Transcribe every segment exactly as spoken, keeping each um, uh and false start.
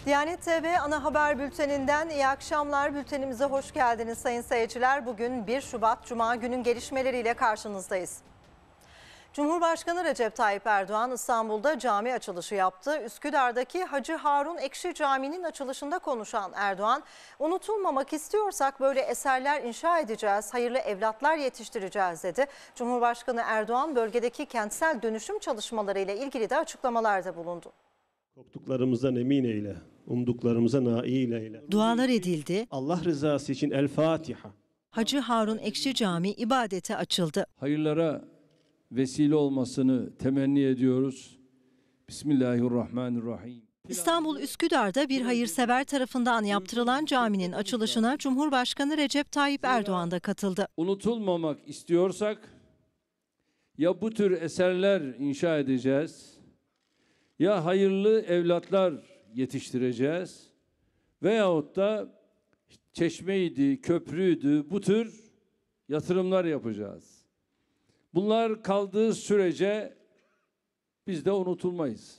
Diyanet T V ana haber bülteninden iyi akşamlar. Bültenimize hoş geldiniz sayın seyirciler. Bugün bir Şubat Cuma, günün gelişmeleriyle karşınızdayız. Cumhurbaşkanı Recep Tayyip Erdoğan İstanbul'da cami açılışı yaptı. Üsküdar'daki Hacı Harun Ekşi Camii'nin açılışında konuşan Erdoğan, unutulmamak istiyorsak böyle eserler inşa edeceğiz, hayırlı evlatlar yetiştireceğiz dedi. Cumhurbaşkanı Erdoğan bölgedeki kentsel dönüşüm çalışmaları ile ilgili de açıklamalarda bulundu. Korktuklarımızdan emin eyle, umduklarımıza nail eyle. Dualar edildi. Allah rızası için El Fatiha. Hacı Harun Ekşi Camii ibadete açıldı. Hayırlara vesile olmasını temenni ediyoruz. Bismillahirrahmanirrahim. İstanbul Üsküdar'da bir hayırsever tarafından yaptırılan caminin açılışına Cumhurbaşkanı Recep Tayyip Erdoğan da katıldı. Unutulmamak istiyorsak ya bu tür eserler inşa edeceğiz, ya hayırlı evlatlar yetiştireceğiz veyahut da çeşmeydi, köprüydü, bu tür yatırımlar yapacağız. Bunlar kaldığı sürece biz de unutulmayız.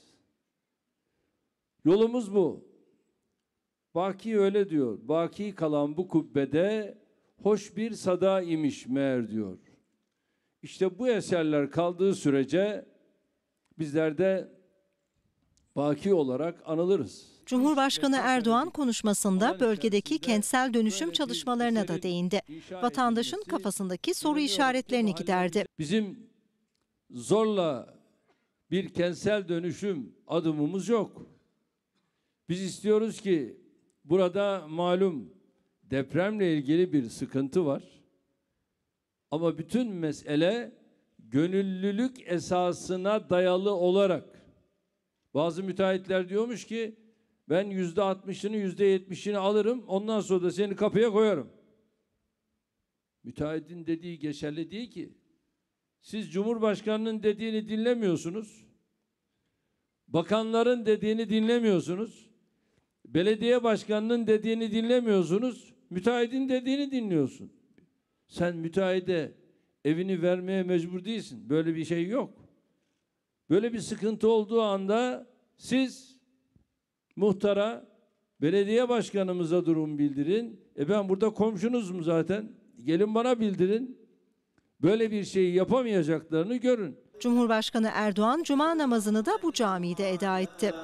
Yolumuz bu. Baki öyle diyor. Baki kalan bu kubbede hoş bir sada imiş meğer diyor. İşte bu eserler kaldığı sürece bizler de baki olarak anılırız. Cumhurbaşkanı Erdoğan konuşmasında bölgedeki kentsel dönüşüm çalışmalarına da değindi. Vatandaşın kafasındaki soru işaretlerini giderdi. Bizim zorla bir kentsel dönüşüm adımımız yok. Biz istiyoruz ki burada malum depremle ilgili bir sıkıntı var. Ama bütün mesele gönüllülük esasına dayalı olarak. Bazı müteahhitler diyormuş ki ben yüzde altmışını yüzde yetmişini alırım, ondan sonra da seni kapıya koyarım. Müteahhitin dediği geçerli değil ki. Siz Cumhurbaşkanının dediğini dinlemiyorsunuz. Bakanların dediğini dinlemiyorsunuz. Belediye başkanının dediğini dinlemiyorsunuz. Müteahhitin dediğini dinliyorsun. Sen müteahhide evini vermeye mecbur değilsin. Böyle bir şey yok. Böyle bir sıkıntı olduğu anda siz muhtara, belediye başkanımıza durum bildirin. E ben burada komşunuzum zaten. Gelin bana bildirin. Böyle bir şeyi yapamayacaklarını görün. Cumhurbaşkanı Erdoğan cuma namazını da bu camide eda etti.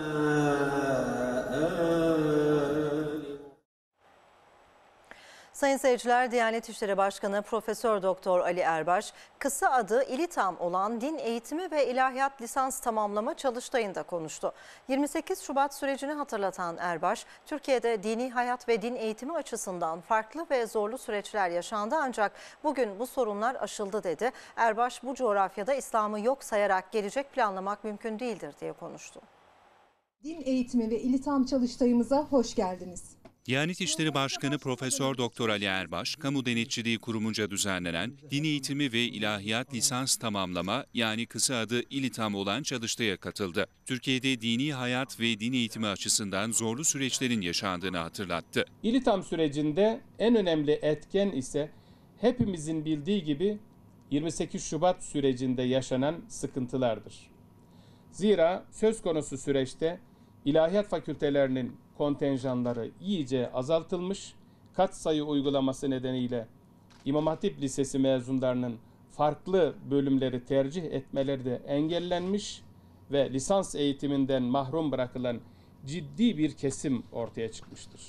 Sayın seyirciler, Diyanet İşleri Başkanı Profesör Doktor Ali Erbaş, kısa adı İLİTAM olan Din Eğitimi ve İlahiyat Lisans Tamamlama Çalıştayı'nda konuştu. yirmi sekiz Şubat sürecini hatırlatan Erbaş, Türkiye'de dini hayat ve din eğitimi açısından farklı ve zorlu süreçler yaşandı ancak bugün bu sorunlar aşıldı dedi. Erbaş, bu coğrafyada İslam'ı yok sayarak gelecek planlamak mümkün değildir diye konuştu. Din Eğitimi ve İLİTAM Çalıştayımıza hoş geldiniz. Diyanet İşleri Başkanı Profesör Doktor Ali Erbaş, Kamu Denetçiliği Kurumunca düzenlenen Din Eğitimi ve İlahiyat Lisans Tamamlama yani kısa adı İLİTAM olan çalıştaya katıldı. Türkiye'de dini hayat ve din eğitimi açısından zorlu süreçlerin yaşandığını hatırlattı. İLİTAM sürecinde en önemli etken ise hepimizin bildiği gibi yirmi sekiz Şubat sürecinde yaşanan sıkıntılardır. Zira söz konusu süreçte ilahiyat fakültelerinin kontenjanları iyice azaltılmış, katsayı uygulaması nedeniyle İmam Hatip Lisesi mezunlarının farklı bölümleri tercih etmeleri de engellenmiş ve lisans eğitiminden mahrum bırakılan ciddi bir kesim ortaya çıkmıştır.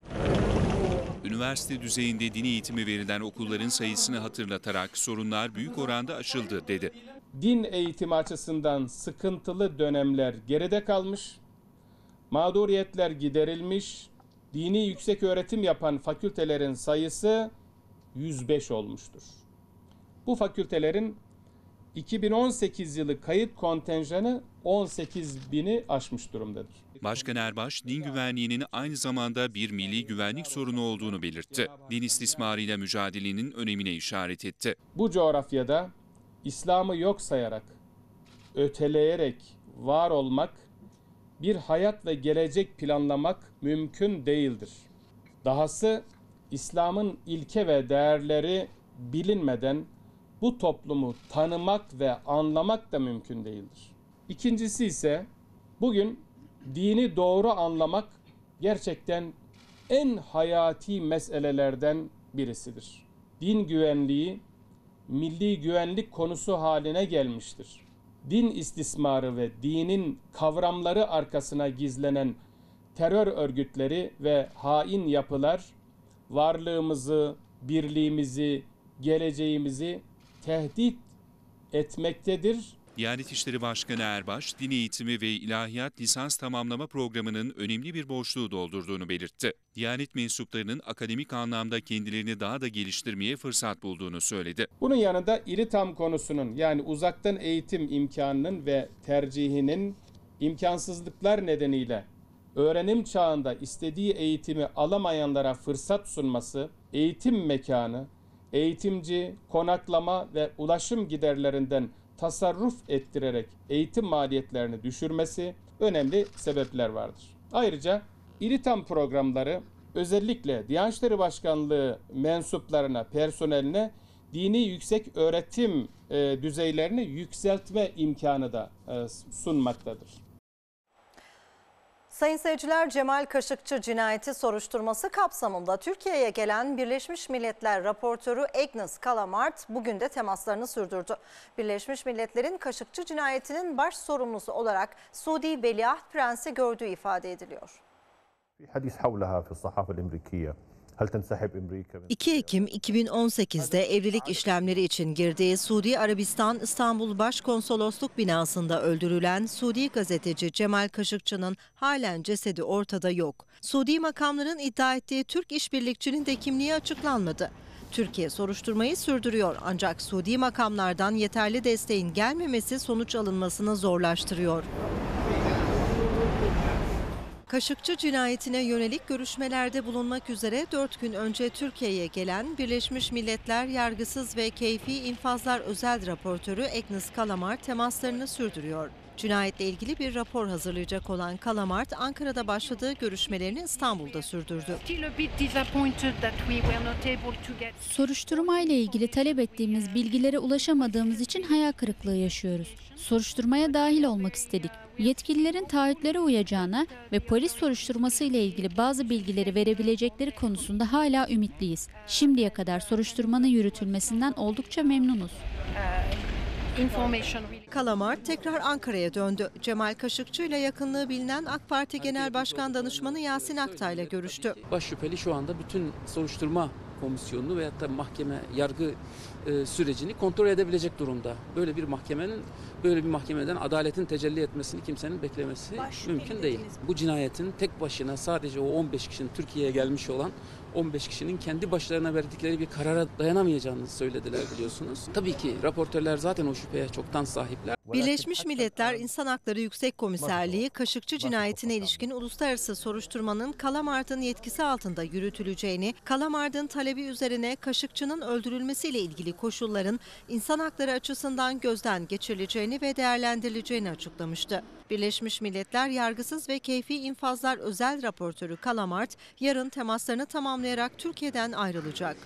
Üniversite düzeyinde din eğitimi verilen okulların sayısını hatırlatarak sorunlar büyük oranda aşıldı dedi. Din eğitimi açısından sıkıntılı dönemler geride kalmış, mağduriyetler giderilmiş, dini yüksek öğretim yapan fakültelerin sayısı yüz beş olmuştur. Bu fakültelerin iki bin on sekiz yılı kayıt kontenjanı on sekiz bini aşmış durumdadır. Başkan Erbaş, din güvenliğinin aynı zamanda bir milli güvenlik sorunu olduğunu belirtti. Din istismarıyla mücadelenin önemine işaret etti. Bu coğrafyada İslam'ı yok sayarak, öteleyerek var olmak, bir hayat ve gelecek planlamak mümkün değildir. Dahası İslam'ın ilke ve değerleri bilinmeden bu toplumu tanımak ve anlamak da mümkün değildir. İkincisi ise bugün dini doğru anlamak gerçekten en hayati meselelerden birisidir. Din güvenliği milli güvenlik konusu haline gelmiştir. Din istismarı ve dinin kavramları arkasına gizlenen terör örgütleri ve hain yapılar varlığımızı, birliğimizi, geleceğimizi tehdit etmektedir. Diyanet İşleri Başkanı Erbaş, din eğitimi ve ilahiyat lisans tamamlama programının önemli bir boşluğu doldurduğunu belirtti. Diyanet mensuplarının akademik anlamda kendilerini daha da geliştirmeye fırsat bulduğunu söyledi. Bunun yanında İLİTAM konusunun yani uzaktan eğitim imkanının ve tercihinin imkansızlıklar nedeniyle öğrenim çağında istediği eğitimi alamayanlara fırsat sunması, eğitim mekanı, eğitimci, konaklama ve ulaşım giderlerinden tasarruf ettirerek eğitim maliyetlerini düşürmesi önemli sebepler vardır. Ayrıca İLİTAM programları özellikle Diyanet İşleri Başkanlığı mensuplarına, personeline dini yüksek öğretim e, düzeylerini yükseltme imkanı da e, sunmaktadır. Sayın seyirciler, Cemal Kaşıkçı cinayeti soruşturması kapsamında Türkiye'ye gelen Birleşmiş Milletler raportörü Agnes Callamard bugün de temaslarını sürdürdü. Birleşmiş Milletler'in Kaşıkçı cinayetinin baş sorumlusu olarak Suudi Veliaht Prensi gördüğü ifade ediliyor. iki Ekim iki bin on sekiz'de evlilik işlemleri için girdiği Suudi Arabistan İstanbul Başkonsolosluk binasında öldürülen Suudi gazeteci Cemal Kaşıkçı'nın halen cesedi ortada yok. Suudi makamların iddia ettiği Türk işbirlikçinin de kimliği açıklanmadı. Türkiye soruşturmayı sürdürüyor ancak Suudi makamlardan yeterli desteğin gelmemesi sonuç alınmasını zorlaştırıyor. Kaşıkçı cinayetine yönelik görüşmelerde bulunmak üzere dört gün önce Türkiye'ye gelen Birleşmiş Milletler Yargısız ve Keyfi İnfazlar Özel Raportörü Agnes Callamard temaslarını sürdürüyor. Cinayetle ilgili bir rapor hazırlayacak olan Callamard, Ankara'da başladığı görüşmelerini İstanbul'da sürdürdü. Soruşturma ile ilgili talep ettiğimiz bilgilere ulaşamadığımız için hayal kırıklığı yaşıyoruz. Soruşturmaya dahil olmak istedik. Yetkililerin taahhütlere uyacağına ve polis soruşturması ile ilgili bazı bilgileri verebilecekleri konusunda hala ümitliyiz. Şimdiye kadar soruşturmanın yürütülmesinden oldukça memnunuz. Callamard tekrar Ankara'ya döndü. Cemal Kaşıkçı ile yakınlığı bilinen AK Parti Genel Başkan Danışmanı Yasin Aktay ile görüştü. Baş şüpheli şu anda bütün soruşturma komisyonunu veyahut da mahkeme, yargı e, sürecini kontrol edebilecek durumda. Böyle bir mahkemenin, böyle bir mahkemeden adaletin tecelli etmesini kimsenin beklemesi Baş mümkün değil. Bu cinayetin tek başına sadece o on beş kişinin Türkiye'ye gelmiş olan on beş kişinin kendi başlarına verdikleri bir karara dayanamayacağını söylediler biliyorsunuz. Tabii ki raportörler zaten o şüpheye çoktan sahipler. Birleşmiş Milletler İnsan Hakları Yüksek Komiserliği, Kaşıkçı cinayetine ilişkin uluslararası soruşturmanın Callamard'ın yetkisi altında yürütüleceğini, Callamard'ın talebi üzerine Kaşıkçı'nın öldürülmesiyle ilgili koşulların insan hakları açısından gözden geçirileceğini ve değerlendirileceğini açıklamıştı. Birleşmiş Milletler Yargısız ve Keyfi İnfazlar Özel Raportörü Callamard, yarın temaslarını tamamlayarak Türkiye'den ayrılacak.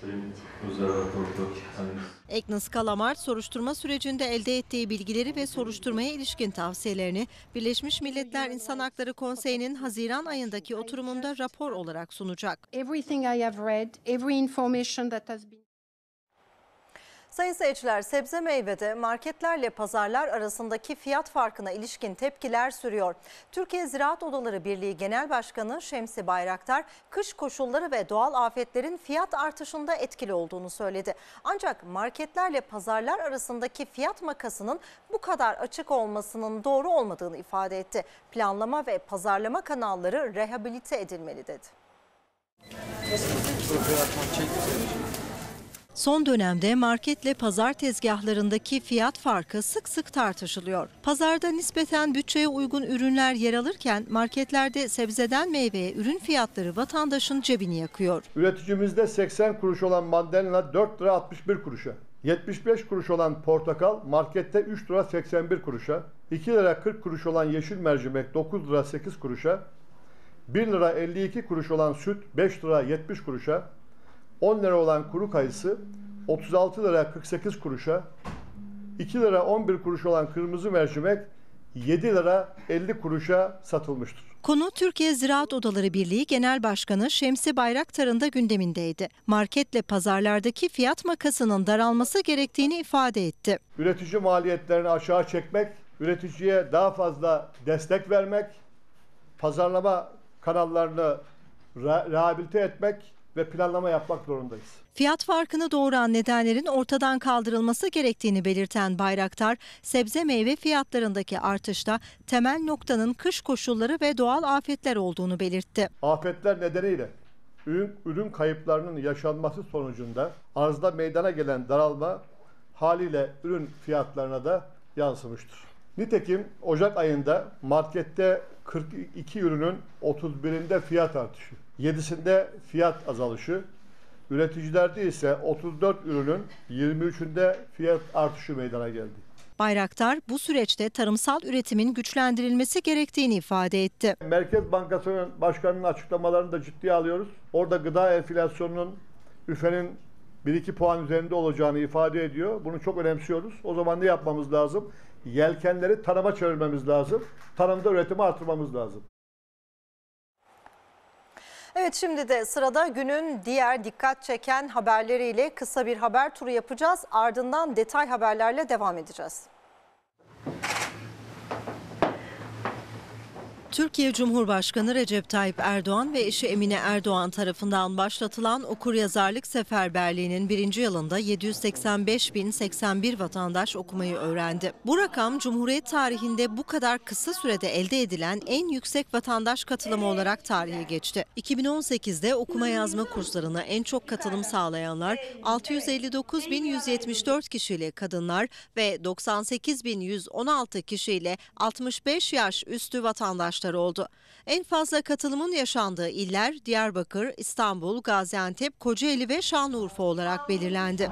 Agnes Callamard, soruşturma sürecinde elde ettiği bilgileri ve soruşturmaya ilişkin tavsiyelerini Birleşmiş Milletler İnsan Hakları Konseyi'nin Haziran ayındaki oturumunda rapor olarak sunacak. Sayın seyirciler, sebze meyvede marketlerle pazarlar arasındaki fiyat farkına ilişkin tepkiler sürüyor. Türkiye Ziraat Odaları Birliği Genel Başkanı Şemsi Bayraktar, kış koşulları ve doğal afetlerin fiyat artışında etkili olduğunu söyledi. Ancak marketlerle pazarlar arasındaki fiyat makasının bu kadar açık olmasının doğru olmadığını ifade etti. Planlama ve pazarlama kanalları rehabilite edilmeli dedi. Son dönemde marketle pazar tezgahlarındaki fiyat farkı sık sık tartışılıyor. Pazarda nispeten bütçeye uygun ürünler yer alırken marketlerde sebzeden meyveye ürün fiyatları vatandaşın cebini yakıyor. Üreticimizde seksen kuruş olan mandalina dört lira altmış bir kuruşa, yetmiş beş kuruş olan portakal markette üç lira seksen bir kuruşa, iki lira kırk kuruş olan yeşil mercimek dokuz lira sekiz kuruşa, bir lira elli iki kuruş olan süt beş lira yetmiş kuruşa, on lira olan kuru kayısı otuz altı lira kırk sekiz kuruşa, iki lira on bir kuruş olan kırmızı mercimek yedi lira elli kuruşa satılmıştır. Konu Türkiye Ziraat Odaları Birliği Genel Başkanı Şemsi Bayraktar'ın da gündemindeydi. Marketle pazarlardaki fiyat makasının daralması gerektiğini ifade etti. Üretici maliyetlerini aşağı çekmek, üreticiye daha fazla destek vermek, pazarlama kanallarını re- rehabilite etmek ve planlama yapmak zorundayız. Fiyat farkını doğuran nedenlerin ortadan kaldırılması gerektiğini belirten Bayraktar, sebze meyve fiyatlarındaki artışta temel noktanın kış koşulları ve doğal afetler olduğunu belirtti. Afetler nedeniyle ürün, ürün kayıplarının yaşanması sonucunda arzda meydana gelen daralma haliyle ürün fiyatlarına da yansımıştır. Nitekim Ocak ayında markette kırk iki ürünün otuz birinde fiyat artışı, yedisinde fiyat azalışı, üreticilerde ise otuz dört ürünün yirmi üçünde fiyat artışı meydana geldi. Bayraktar bu süreçte tarımsal üretimin güçlendirilmesi gerektiğini ifade etti. Merkez Bankası'nın başkanının açıklamalarını da ciddiye alıyoruz. Orada gıda enflasyonunun üfenin bir iki puan üzerinde olacağını ifade ediyor. Bunu çok önemsiyoruz. O zaman ne yapmamız lazım? Yelkenleri tarıma çevirmemiz lazım. Tarımda üretimi artırmamız lazım. Evet, şimdi de sırada günün diğer dikkat çeken haberleriyle kısa bir haber turu yapacağız. Ardından detay haberlerle devam edeceğiz. Türkiye Cumhurbaşkanı Recep Tayyip Erdoğan ve eşi Emine Erdoğan tarafından başlatılan okuryazarlık seferberliğinin birinci yılında yedi yüz seksen beş bin seksen bir vatandaş okumayı öğrendi. Bu rakam Cumhuriyet tarihinde bu kadar kısa sürede elde edilen en yüksek vatandaş katılımı olarak tarihe geçti. iki bin on sekizde okuma yazma kurslarına en çok katılım sağlayanlar altı yüz elli dokuz bin yüz yetmiş dört kişiyle kadınlar ve doksan sekiz bin yüz on altı kişiyle altmış beş yaş üstü vatandaşlar oldu. En fazla katılımın yaşandığı iller Diyarbakır, İstanbul, Gaziantep, Kocaeli ve Şanlıurfa olarak belirlendi.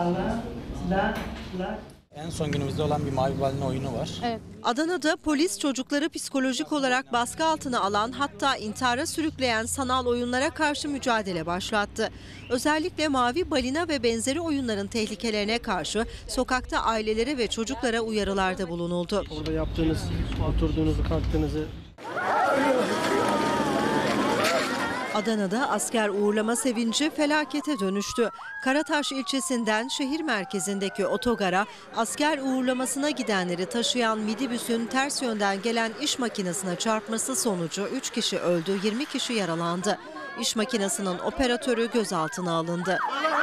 En son günümüzde olan bir mavi balina oyunu var. Evet. Adana'da polis çocukları psikolojik olarak baskı altına alan, hatta intihara sürükleyen sanal oyunlara karşı mücadele başlattı. Özellikle mavi balina ve benzeri oyunların tehlikelerine karşı sokakta ailelere ve çocuklara uyarılarda bulunuldu. Orada yaptığınız, oturduğunuzu, kalktığınızı... Adana'da asker uğurlama sevinci felakete dönüştü. Karataş ilçesinden şehir merkezindeki otogara asker uğurlamasına gidenleri taşıyan midibüsün ters yönden gelen iş makinesine çarpması sonucu üç kişi öldü, yirmi kişi yaralandı. İş makinesinin operatörü gözaltına alındı.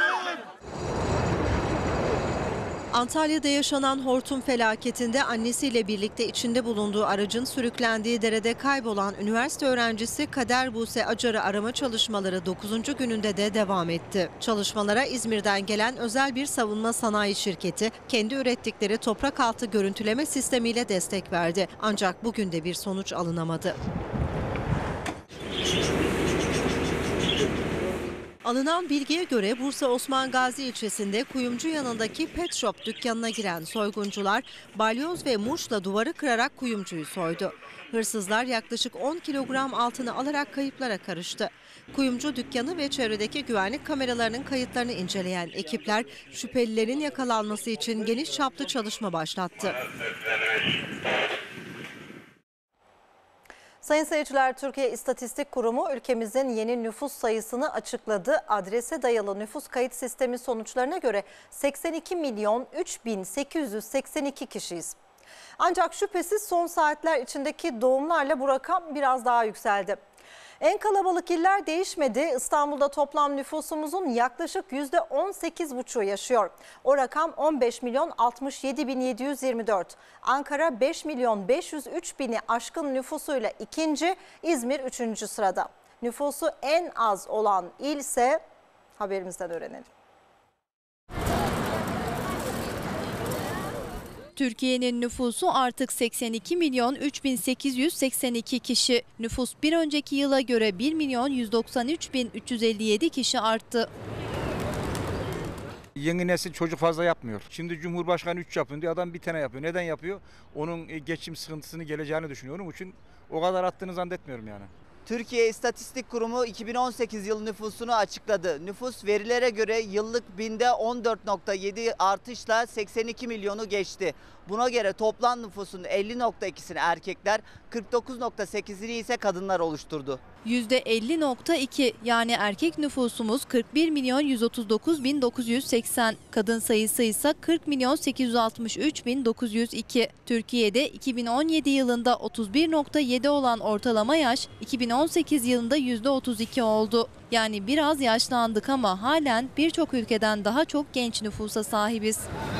Antalya'da yaşanan hortum felaketinde annesiyle birlikte içinde bulunduğu aracın sürüklendiği derede kaybolan üniversite öğrencisi Kader Buse Acar'ı arama çalışmaları dokuzuncu gününde de devam etti. Çalışmalara İzmir'den gelen özel bir savunma sanayi şirketi kendi ürettikleri toprak altı görüntüleme sistemiyle destek verdi. Ancak bugün de bir sonuç alınamadı. Alınan bilgiye göre Bursa Osman Gazi ilçesinde kuyumcu yanındaki pet shop dükkanına giren soyguncular balyoz ve murçla duvarı kırarak kuyumcuyu soydu. Hırsızlar yaklaşık on kilogram altını alarak kayıplara karıştı. Kuyumcu dükkanı ve çevredeki güvenlik kameralarının kayıtlarını inceleyen ekipler şüphelilerin yakalanması için geniş çaplı çalışma başlattı. Sayın seyirciler, Türkiye İstatistik Kurumu ülkemizin yeni nüfus sayısını açıkladı. Adrese dayalı nüfus kayıt sistemi sonuçlarına göre seksen iki milyon üç bin sekiz yüz seksen iki kişiyiz. Ancak şüphesiz son saatler içindeki doğumlarla bu rakam biraz daha yükseldi. En kalabalık iller değişmedi. İstanbul'da toplam nüfusumuzun yaklaşık yüzde on sekiz buçuğu yaşıyor. O rakam on beş milyon altmış yedi bin yedi yüz yirmi dört. Ankara beş milyon beş yüz üç bini aşkın nüfusuyla ikinci, İzmir üçüncü sırada. Nüfusu en az olan il ise haberimizden öğrenelim. Türkiye'nin nüfusu artık seksen iki milyon üç bin sekiz yüz seksen iki kişi. Nüfus bir önceki yıla göre bir milyon yüz doksan üç bin üç yüz elli yedi kişi arttı. Yeni nesil çocuk fazla yapmıyor. Şimdi Cumhurbaşkanı üç yapın diyor, adam bir tane yapıyor. Neden yapıyor? Onun geçim sıkıntısını geleceğini düşünüyor. Onun için o kadar attığını zannetmiyorum yani. Türkiye İstatistik Kurumu iki bin on sekiz yılı nüfusunu açıkladı. Nüfus verilere göre yıllık binde on dört nokta yedi artışla seksen iki milyonu geçti. Buna göre toplam nüfusun elli nokta ikisini erkekler, kırk dokuz nokta sekizini ise kadınlar oluşturdu. yüzde elli nokta iki yani erkek nüfusumuz kırk bir milyon yüz otuz dokuz bin dokuz yüz seksen, kadın sayısı ise kırk milyon sekiz yüz altmış üç bin dokuz yüz iki. Türkiye'de iki bin on yedi yılında otuz bir nokta yedi olan ortalama yaş iki bin on sekiz yılında yüzde otuz iki oldu. Yani biraz yaşlandık ama halen birçok ülkeden daha çok genç nüfusa sahibiz.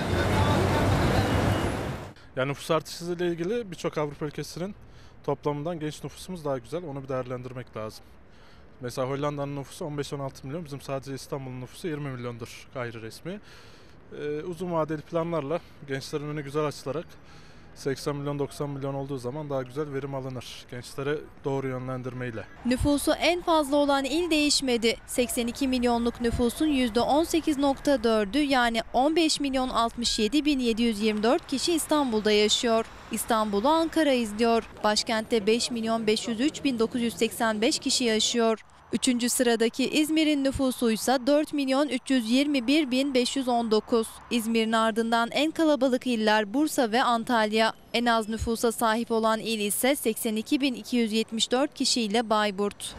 Yani nüfus artışı ile ilgili birçok Avrupa ülkesinin toplamından genç nüfusumuz daha güzel. Onu bir değerlendirmek lazım. Mesela Hollanda'nın nüfusu on beş on altı milyon. Bizim sadece İstanbul'un nüfusu yirmi milyondur gayri resmi. Ee, uzun vadeli planlarla gençlerin önü güzel açılarak seksen milyon doksan milyon olduğu zaman daha güzel verim alınır. Gençlere doğru yönlendirmeyle. Nüfusu en fazla olan il değişmedi. seksen iki milyonluk nüfusun yüzde on sekiz nokta dördü yani on beş milyon altmış yedi bin yedi yüz yirmi dört kişi İstanbul'da yaşıyor. İstanbul'u Ankara izliyor. Başkentte beş milyon beş yüz üç bin dokuz yüz seksen beş kişi yaşıyor. Üçüncü sıradaki İzmir'in nüfusu ise dört milyon üç yüz yirmi bir bin beş yüz on dokuz. İzmir'in ardından en kalabalık iller Bursa ve Antalya. En az nüfusa sahip olan il ise seksen iki bin iki yüz yetmiş dört kişiyle Bayburt.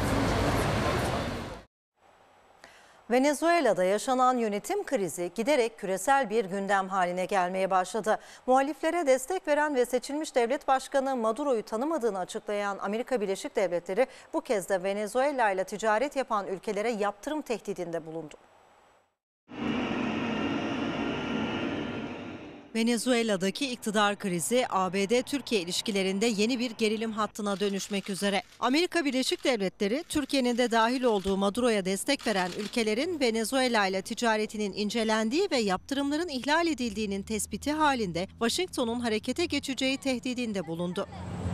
Venezuela'da yaşanan yönetim krizi giderek küresel bir gündem haline gelmeye başladı. Muhaliflere destek veren ve seçilmiş devlet başkanı Maduro'yu tanımadığını açıklayan Amerika Birleşik Devletleri bu kez de Venezuela ile ticaret yapan ülkelere yaptırım tehdidinde bulundu. Venezuela'daki iktidar krizi A B D-Türkiye ilişkilerinde yeni bir gerilim hattına dönüşmek üzere. Amerika Birleşik Devletleri, Türkiye'nin de dahil olduğu Maduro'ya destek veren ülkelerin Venezuela ile ticaretinin incelendiği ve yaptırımların ihlal edildiğinin tespiti halinde Washington'un harekete geçeceği tehdidinde bulundu.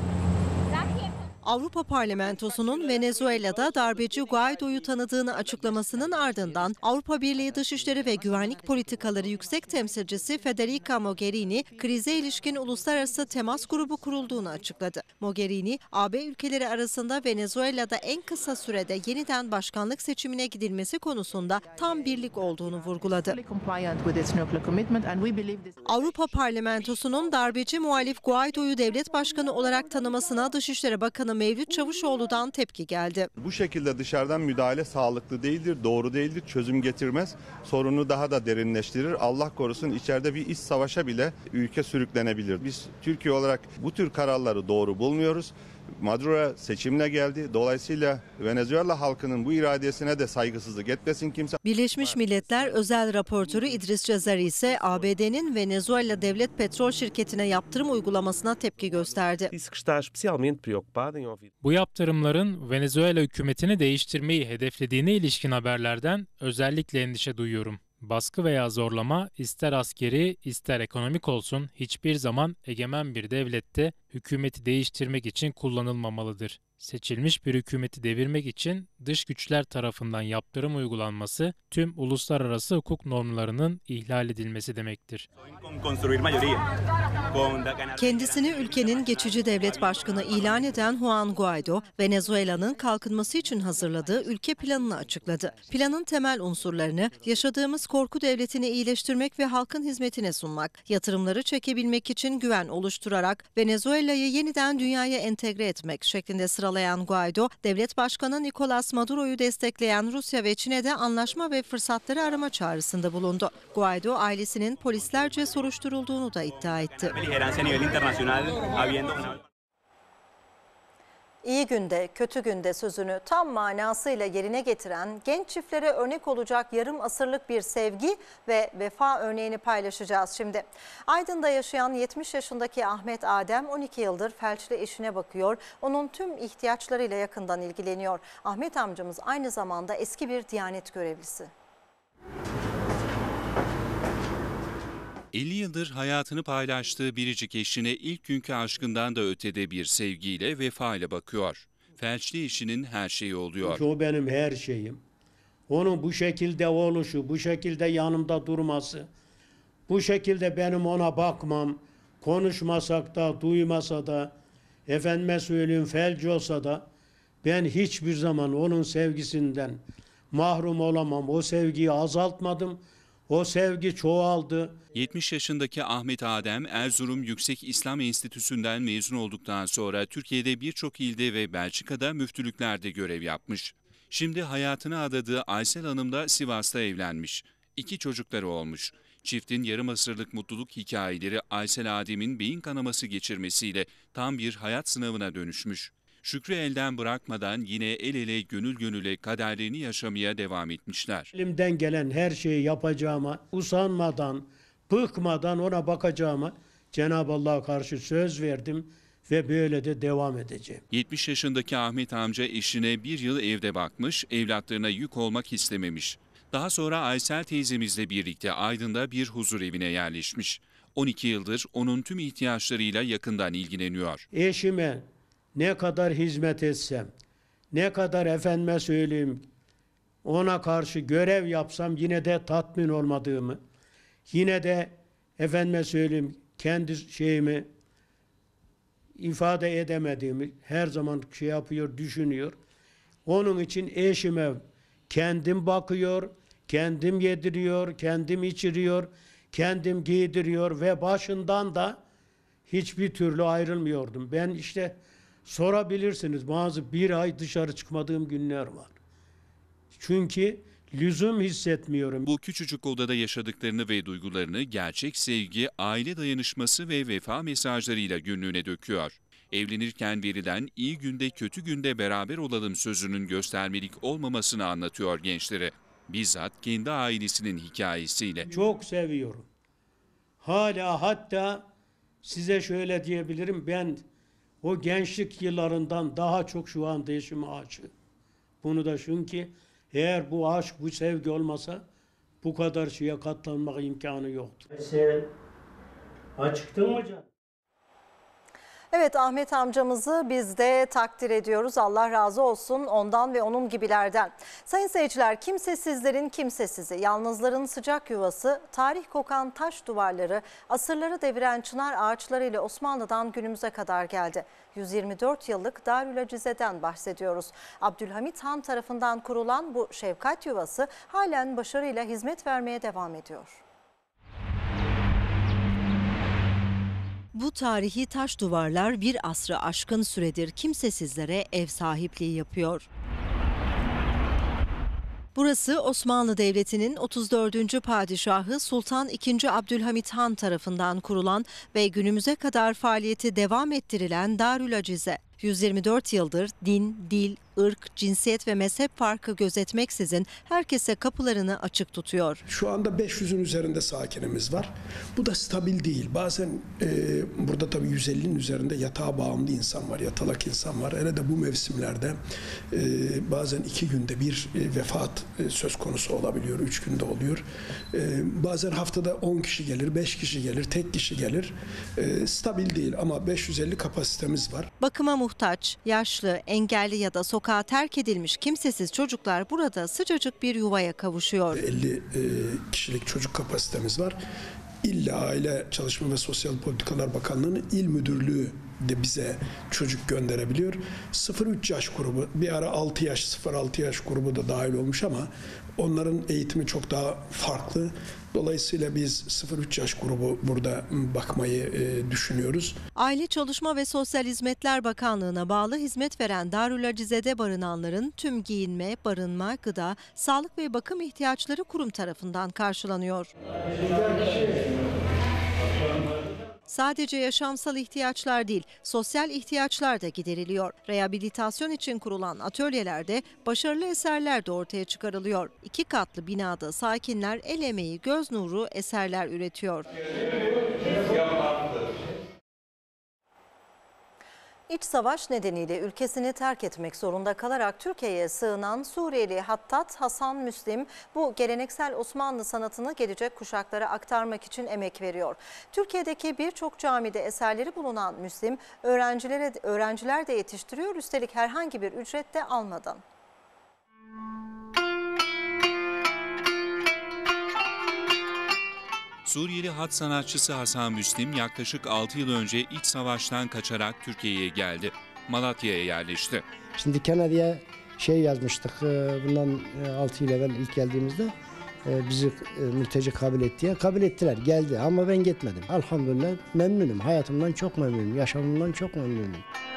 Avrupa Parlamentosu'nun Venezuela'da darbeci Guaido'yu tanıdığını açıklamasının ardından Avrupa Birliği Dışişleri ve Güvenlik Politikaları Yüksek Temsilcisi Federica Mogherini, krize ilişkin uluslararası temas grubu kurulduğunu açıkladı. Mogherini, A B ülkeleri arasında Venezuela'da en kısa sürede yeniden başkanlık seçimine gidilmesi konusunda tam birlik olduğunu vurguladı. Avrupa Parlamentosu'nun darbeci muhalif Guaido'yu devlet başkanı olarak tanımasına Dışişleri Bakanı Mevlüt Çavuşoğlu'dan tepki geldi. Bu şekilde dışarıdan müdahale sağlıklı değildir, doğru değildir, çözüm getirmez, sorunu daha da derinleştirir. Allah korusun içeride bir iç savaşa bile ülke sürüklenebilir. Biz Türkiye olarak bu tür kararları doğru bulmuyoruz. Maduro seçimle geldi. Dolayısıyla Venezuela halkının bu iradesine de saygısızlık etmesin kimse. Birleşmiş Milletler Özel Raportörü İdris Cezari ise A B D'nin Venezuela Devlet Petrol Şirketi'ne yaptırım uygulamasına tepki gösterdi. Bu yaptırımların Venezuela hükümetini değiştirmeyi hedeflediğine ilişkin haberlerden özellikle endişe duyuyorum. Baskı veya zorlama ister askeri ister ekonomik olsun hiçbir zaman egemen bir devlette hükümeti değiştirmek için kullanılmamalıdır. Seçilmiş bir hükümeti devirmek için dış güçler tarafından yaptırım uygulanması tüm uluslararası hukuk normlarının ihlal edilmesi demektir. Kendisini ülkenin geçici devlet başkanı ilan eden Juan Guaido, Venezuela'nın kalkınması için hazırladığı ülke planını açıkladı. Planın temel unsurlarını yaşadığımız korku devletini iyileştirmek ve halkın hizmetine sunmak, yatırımları çekebilmek için güven oluşturarak Venezuela'yı yeniden dünyaya entegre etmek şeklinde sıralayan Guaido, devlet başkanı Nicolas Maduro'yu destekleyen Rusya ve Çin'e de anlaşma ve fırsatları arama çağrısında bulundu. Guaido ailesinin polislerce soruşturulduğunu da iddia etti. İyi günde, kötü günde sözünü tam manasıyla yerine getiren genç çiftlere örnek olacak yarım asırlık bir sevgi ve vefa örneğini paylaşacağız şimdi. Aydın'da yaşayan yetmiş yaşındaki Ahmet Adem on iki yıldır felçli eşine bakıyor. Onun tüm ihtiyaçlarıyla yakından ilgileniyor. Ahmet amcamız aynı zamanda eski bir Diyanet görevlisi. elli yıldır hayatını paylaştığı biricik eşine ilk günkü aşkından da ötede bir sevgiyle, vefayla bakıyor. Felçli eşinin her şeyi oluyor. Çünkü o benim her şeyim. Onun bu şekilde oluşu, bu şekilde yanımda durması, bu şekilde benim ona bakmam, konuşmasak da, duymasa da, efendime söyleyeyim felç olsa da Ben hiçbir zaman onun sevgisinden mahrum olamam. O sevgiyi azaltmadım. O sevgi çoğaldı. yetmiş yaşındaki Ahmet Adem, Erzurum Yüksek İslam Enstitüsü'nden mezun olduktan sonra Türkiye'de birçok ilde ve Belçika'da müftülüklerde görev yapmış. Şimdi hayatını adadığı Aysel Hanım da Sivas'ta evlenmiş. İki çocukları olmuş. Çiftin yarım asırlık mutluluk hikayeleri Aysel Adem'in beyin kanaması geçirmesiyle tam bir hayat sınavına dönüşmüş. Şükrü elden bırakmadan yine el ele gönül gönüle kaderlerini yaşamaya devam etmişler. Elimden gelen her şeyi yapacağıma, usanmadan, bıkmadan ona bakacağıma Cenab-ı Allah'a karşı söz verdim ve böyle de devam edeceğim. yetmiş yaşındaki Ahmet amca eşine bir yıl evde bakmış, evlatlarına yük olmak istememiş. Daha sonra Aysel teyzemizle birlikte Aydın'da bir huzur evine yerleşmiş. on iki yıldır onun tüm ihtiyaçlarıyla yakından ilgileniyor. Eşime ne kadar hizmet etsem, ne kadar efendime söyleyeyim, ona karşı görev yapsam yine de tatmin olmadığımı, yine de efendime söyleyeyim kendi şeyimi ifade edemediğimi her zaman şey yapıyor, düşünüyor. Onun için eşime kendim bakıyor, kendim yediriyor, kendim içiriyor, kendim giydiriyor ve başından da hiçbir türlü ayrılmıyordum. Ben işte sorabilirsiniz, bazı bir ay dışarı çıkmadığım günler var. Çünkü lüzum hissetmiyorum. Bu küçücük odada yaşadıklarını ve duygularını gerçek sevgi, aile dayanışması ve vefa mesajlarıyla günlüğüne döküyor. Evlenirken verilen iyi günde kötü günde beraber olalım sözünün göstermelik olmamasını anlatıyor gençlere. Bizzat kendi ailesinin hikayesiyle. Çok seviyorum. Hala hatta size şöyle diyebilirim, ben o gençlik yıllarından daha çok şu anda eşime aşığım. Bunu da çünkü eğer bu aşk, bu sevgi olmasa bu kadar şeye katlanmak imkanı yoktu. Sen acıktın mı canım? Evet, Ahmet amcamızı biz de takdir ediyoruz. Allah razı olsun ondan ve onun gibilerden. Sayın seyirciler, kimsesizlerin kimsesizi, yalnızların sıcak yuvası, tarih kokan taş duvarları, asırları deviren çınar ağaçlarıyla Osmanlı'dan günümüze kadar geldi. yüz yirmi dört yıllık Darül Acize'den bahsediyoruz. Abdülhamit Han tarafından kurulan bu şefkat yuvası halen başarıyla hizmet vermeye devam ediyor. Bu tarihi taş duvarlar bir asrı aşkın süredir kimsesizlere ev sahipliği yapıyor. Burası Osmanlı Devleti'nin otuz dördüncü padişahı Sultan ikinci. Abdülhamit Han tarafından kurulan ve günümüze kadar faaliyeti devam ettirilen Darül Acize. yüz yirmi dört yıldır din, dil, ırk, cinsiyet ve mezhep farkı gözetmeksizin herkese kapılarını açık tutuyor. Şu anda beş yüzün üzerinde sakinimiz var. Bu da stabil değil. Bazen e, burada tabii yüz ellinin üzerinde yatağa bağımlı insan var, yatalak insan var. Hele de bu mevsimlerde e, bazen iki günde bir e, vefat e, söz konusu olabiliyor, üç günde oluyor. E, bazen haftada on kişi gelir, beş kişi gelir, tek kişi gelir. E, stabil değil ama beş yüz elli kapasitemiz var. Bakıma muhtaç, yaşlı, engelli ya da sokağa terk edilmiş kimsesiz çocuklar burada sıcacık bir yuvaya kavuşuyor. elli kişilik çocuk kapasitemiz var. İlla Aile Çalışma ve Sosyal Politikalar Bakanlığı'nın il müdürlüğü de bize çocuk gönderebiliyor. sıfır üç yaş grubu, bir ara altı yaş, sıfır altı yaş grubu da dahil olmuş ama onların eğitimi çok daha farklı. Dolayısıyla biz sıfır üç yaş grubu burada bakmayı e, düşünüyoruz. Aile Çalışma ve Sosyal Hizmetler Bakanlığı'na bağlı hizmet veren Darül Acize'de barınanların tüm giyinme, barınma, gıda, sağlık ve bakım ihtiyaçları kurum tarafından karşılanıyor. Sadece yaşamsal ihtiyaçlar değil, sosyal ihtiyaçlar da gideriliyor. Rehabilitasyon için kurulan atölyelerde başarılı eserler de ortaya çıkarılıyor. İki katlı binada sakinler el emeği, göz nuru eserler üretiyor. İç savaş nedeniyle ülkesini terk etmek zorunda kalarak Türkiye'ye sığınan Suriyeli Hattat Hasan Müslim bu geleneksel Osmanlı sanatını gelecek kuşaklara aktarmak için emek veriyor. Türkiye'deki birçok camide eserleri bulunan Müslim öğrencilere öğrenciler de yetiştiriyor, üstelik herhangi bir ücret de almadan. Suriyeli hat sanatçısı Hasan Müslim yaklaşık altı yıl önce iç savaştan kaçarak Türkiye'ye geldi. Malatya'ya yerleşti. Şimdi Kennedy'ye şey yazmıştık bundan altı yıl evvel ilk geldiğimizde bizi mülteci kabul et diye kabul ettiler, geldi ama ben gitmedim. Elhamdülillah memnunum, hayatımdan çok memnunum, yaşamımdan çok memnunum.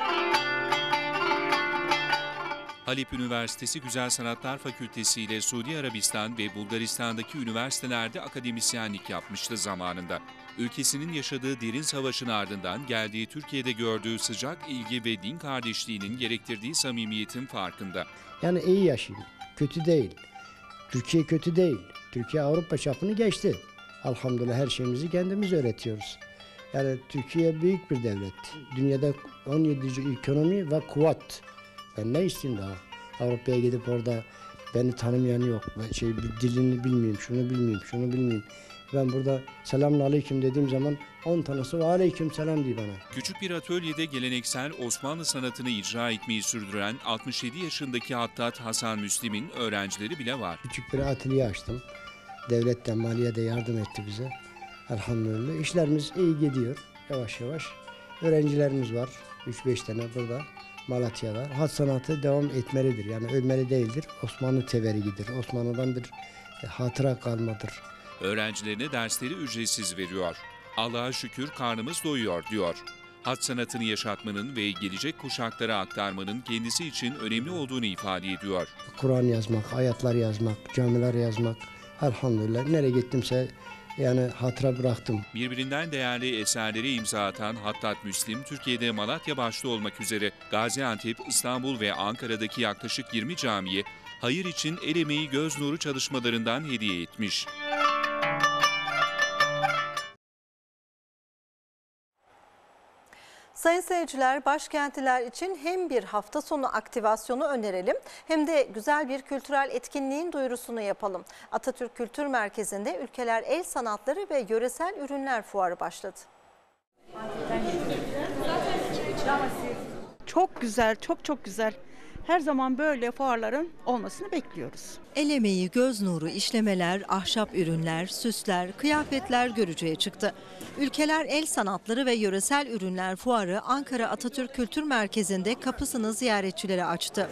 Halep Üniversitesi Güzel Sanatlar Fakültesi ile Suudi Arabistan ve Bulgaristan'daki üniversitelerde akademisyenlik yapmıştı zamanında. Ülkesinin yaşadığı derin savaşın ardından geldiği Türkiye'de gördüğü sıcak ilgi ve din kardeşliğinin gerektirdiği samimiyetin farkında. Yani iyi yaşayayım, kötü değil. Türkiye kötü değil. Türkiye Avrupa çapını geçti. Elhamdülillah her şeyimizi kendimiz öğretiyoruz. Yani Türkiye büyük bir devlet. Dünyada on yedinci ekonomi ve kuvvet. Ben ne isteyeyim daha? Avrupa'ya gidip orada beni tanımayan yok. Şey, dilini bilmeyeyim, şunu bilmeyeyim, şunu bilmeyeyim. Ben burada selamun aleyküm dediğim zaman on tanesi ve aleyküm selam diyor bana. Küçük bir atölyede geleneksel Osmanlı sanatını icra etmeyi sürdüren altmış yedi yaşındaki Hattat Hasan Müslim'in öğrencileri bile var. Küçük bir atölye açtım. Devletten, maliyede yardım etti bize. Elhamdülillah. İşlerimiz iyi gidiyor yavaş yavaş. Öğrencilerimiz var. üç beş tane burada. Malatya'da. Hat sanatı devam etmelidir. Yani ölmeli değildir. Osmanlı teverigidir. Osmanlı'dan bir hatıra kalmadır. Öğrencilerine dersleri ücretsiz veriyor. Allah'a şükür karnımız doyuyor diyor. Hat sanatını yaşatmanın ve gelecek kuşaklara aktarmanın kendisi için önemli olduğunu ifade ediyor. Kur'an yazmak, ayetler yazmak, camiler yazmak. Elhamdülillah nereye gittimse yani hatıra bıraktım. Birbirinden değerli eserlere imza atan Hattat Müslim, Türkiye'de Malatya başta olmak üzere Gaziantep, İstanbul ve Ankara'daki yaklaşık yirmi camiye hayır için el emeği göz nuru çalışmalarından hediye etmiş. Sayın seyirciler, başkentliler için hem bir hafta sonu aktivasyonu önerelim hem de güzel bir kültürel etkinliğin duyurusunu yapalım. Atatürk Kültür Merkezi'nde Ülkeler El Sanatları ve Yöresel Ürünler Fuarı başladı. Çok güzel, çok çok güzel. Her zaman böyle fuarların olmasını bekliyoruz. El emeği, göz nuru, işlemeler, ahşap ürünler, süsler, kıyafetler görücüye çıktı. Ülkeler El Sanatları ve Yöresel Ürünler Fuarı Ankara Atatürk Kültür Merkezi'nde kapısını ziyaretçilere açtı.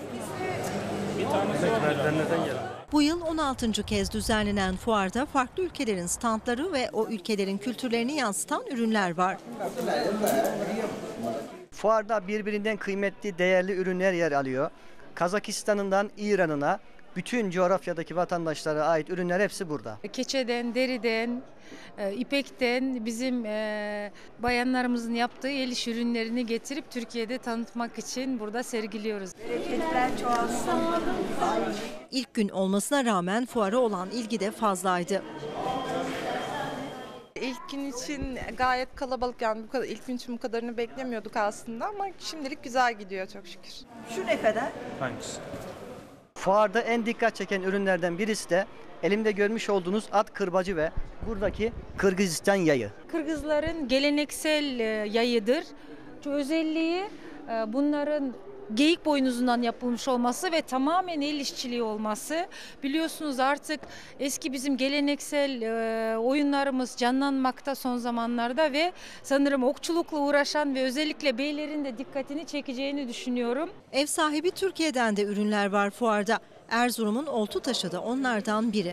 Bu yıl on altıncı kez düzenlenen fuarda farklı ülkelerin standları ve o ülkelerin kültürlerini yansıtan ürünler var. Fuarda birbirinden kıymetli, değerli ürünler yer alıyor. Kazakistan'ından İran'ına bütün coğrafyadaki vatandaşlara ait ürünler hepsi burada. Keçeden, deriden, ipekten bizim bayanlarımızın yaptığı el iş ürünlerini getirip Türkiye'de tanıtmak için burada sergiliyoruz. Bereketler çoğalsın. İlk gün olmasına rağmen fuara olan ilgi de fazlaydı. İlk gün için gayet kalabalık, yani bu kadar ilk gün için bu kadarını beklemiyorduk aslında ama şimdilik güzel gidiyor çok şükür. Şu ne kadar? Hangisi? Fuarda en dikkat çeken ürünlerden birisi de elimde görmüş olduğunuz at kırbacı ve buradaki Kırgızistan yayı. Kırgızların geleneksel yayıdır. Şu özelliği bunların geyik boynuzundan yapılmış olması ve tamamen el işçiliği olması. Biliyorsunuz artık eski bizim geleneksel e, oyunlarımız canlanmakta son zamanlarda ve sanırım okçulukla uğraşan ve özellikle beylerin de dikkatini çekeceğini düşünüyorum. Ev sahibi Türkiye'den de ürünler var fuarda. Erzurum'un Oltutaşı da onlardan biri.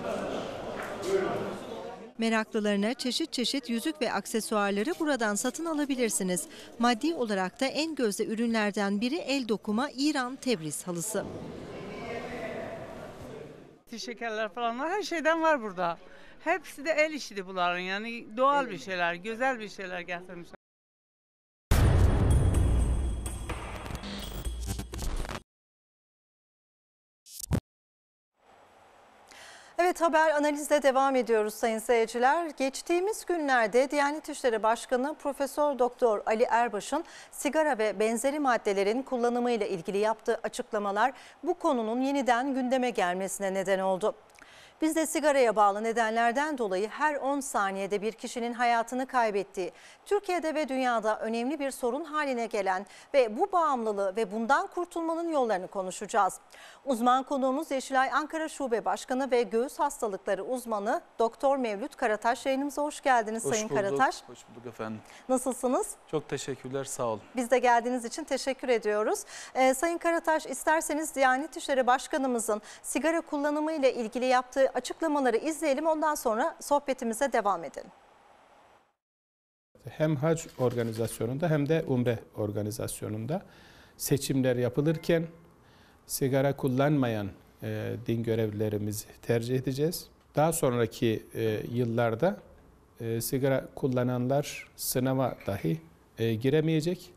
Meraklılarına çeşit çeşit yüzük ve aksesuarları buradan satın alabilirsiniz. Maddi olarak da en gözde ürünlerden biri el dokuma İran Tebriz halısı. Şekerler falan var, her şeyden var burada. Hepsi de el işi bunların, yani doğal bir şeyler, güzel bir şeyler getirmişler. Evet, haber analizle devam ediyoruz sayın seyirciler. Geçtiğimiz günlerde Diyanet İşleri Başkanı Profesör Doktor Ali Erbaş'ın sigara ve benzeri maddelerin kullanımıyla ilgili yaptığı açıklamalar bu konunun yeniden gündeme gelmesine neden oldu. Bizde sigaraya bağlı nedenlerden dolayı her on saniyede bir kişinin hayatını kaybettiği, Türkiye'de ve dünyada önemli bir sorun haline gelen ve bu bağımlılığı ve bundan kurtulmanın yollarını konuşacağız. Uzman konuğumuz Yeşilay Ankara Şube Başkanı ve Göğüs Hastalıkları uzmanı Doktor Mevlüt Karataş. Yayınımıza hoş geldiniz hoş Sayın bulduk, Karataş. Hoş bulduk efendim. Nasılsınız? Çok teşekkürler, sağ olun. Biz de geldiğiniz için teşekkür ediyoruz. Ee, Sayın Karataş, isterseniz Diyanet İşleri Başkanımızın sigara kullanımı ile ilgili yaptığı açıklamaları izleyelim. Ondan sonra sohbetimize devam edelim. Hem hac organizasyonunda hem de umre organizasyonunda seçimler yapılırken sigara kullanmayan e, din görevlilerimizi tercih edeceğiz. Daha sonraki e, yıllarda e, sigara kullananlar sınava dahi e, giremeyecek.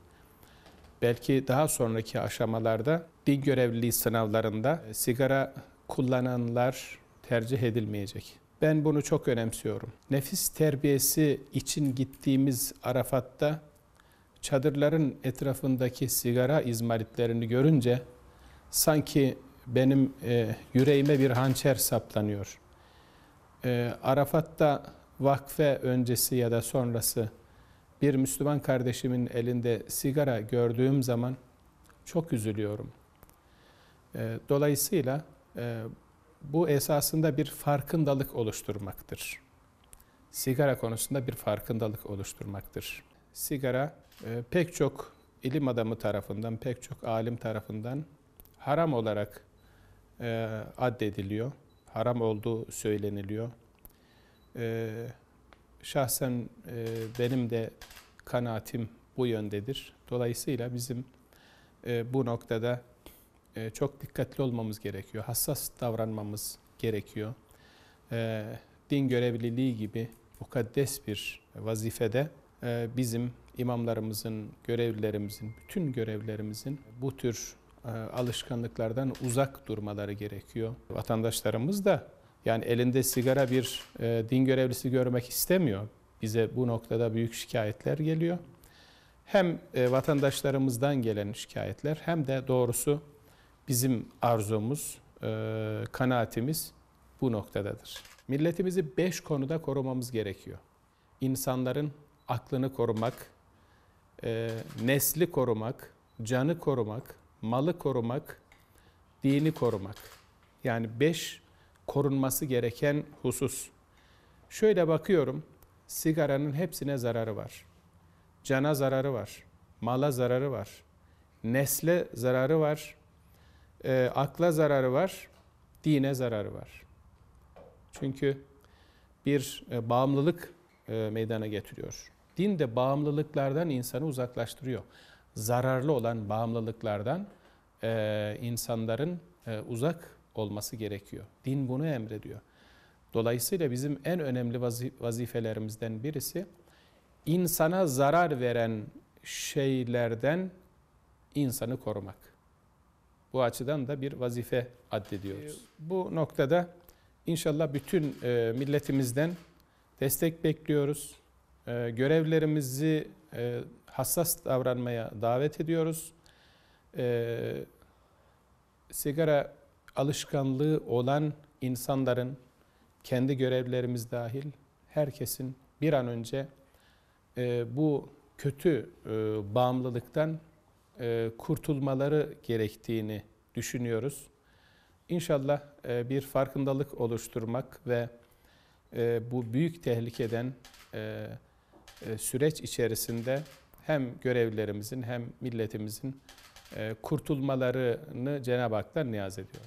Belki daha sonraki aşamalarda din görevliliği sınavlarında e, sigara kullananlar tercih edilmeyecek. Ben bunu çok önemsiyorum. Nefis terbiyesi için gittiğimiz Arafat'ta çadırların etrafındaki sigara izmaritlerini görünce sanki benim e, yüreğime bir hançer saplanıyor. E, Arafat'ta vakfe öncesi ya da sonrası bir Müslüman kardeşimin elinde sigara gördüğüm zaman çok üzülüyorum. E, dolayısıyla e, bu esasında bir farkındalık oluşturmaktır. Sigara konusunda bir farkındalık oluşturmaktır. Sigara e, pek çok ilim adamı tarafından, pek çok alim tarafından haram olarak e, addediliyor. Haram olduğu söyleniliyor. E, şahsen e, benim de kanaatim bu yöndedir. Dolayısıyla bizim e, bu noktada e, çok dikkatli olmamız gerekiyor. Hassas davranmamız gerekiyor. E, din görevliliği gibi mukaddes bir vazifede e, bizim imamlarımızın, görevlilerimizin, bütün görevlerimizin bu tür e, alışkanlıklardan uzak durmaları gerekiyor. Vatandaşlarımız da yani elinde sigara bir e, din görevlisi görmek istemiyor. Bize bu noktada büyük şikayetler geliyor. Hem e, vatandaşlarımızdan gelen şikayetler hem de doğrusu bizim arzumuz, e, kanaatimiz bu noktadadır. Milletimizi beş konuda korumamız gerekiyor. İnsanların aklını korumak, e, nesli korumak, canı korumak, malı korumak, dini korumak. Yani beş korunması gereken husus. Şöyle bakıyorum, sigaranın hepsine zararı var. Cana zararı var, mala zararı var, nesle zararı var, e, akla zararı var, dine zararı var. Çünkü bir e, bağımlılık e, meydana getiriyor. Din de bağımlılıklardan insanı uzaklaştırıyor. Zararlı olan bağımlılıklardan e, insanların e, uzak olması gerekiyor. Din bunu emrediyor. Dolayısıyla bizim en önemli vazifelerimizden birisi insana zarar veren şeylerden insanı korumak. Bu açıdan da bir vazife addediyoruz. Bu noktada inşallah bütün e, milletimizden destek bekliyoruz. E, görevlerimizi e, hassas davranmaya davet ediyoruz. E, sigara alışkanlığı olan insanların, kendi görevlerimiz dahil herkesin bir an önce e, bu kötü e, bağımlılıktan e, kurtulmaları gerektiğini düşünüyoruz. İnşallah e, bir farkındalık oluşturmak ve e, bu büyük tehlikeden e, e, süreç içerisinde hem görevlilerimizin hem milletimizin e, kurtulmalarını Cenab-ı Hak'tan niyaz ediyorum.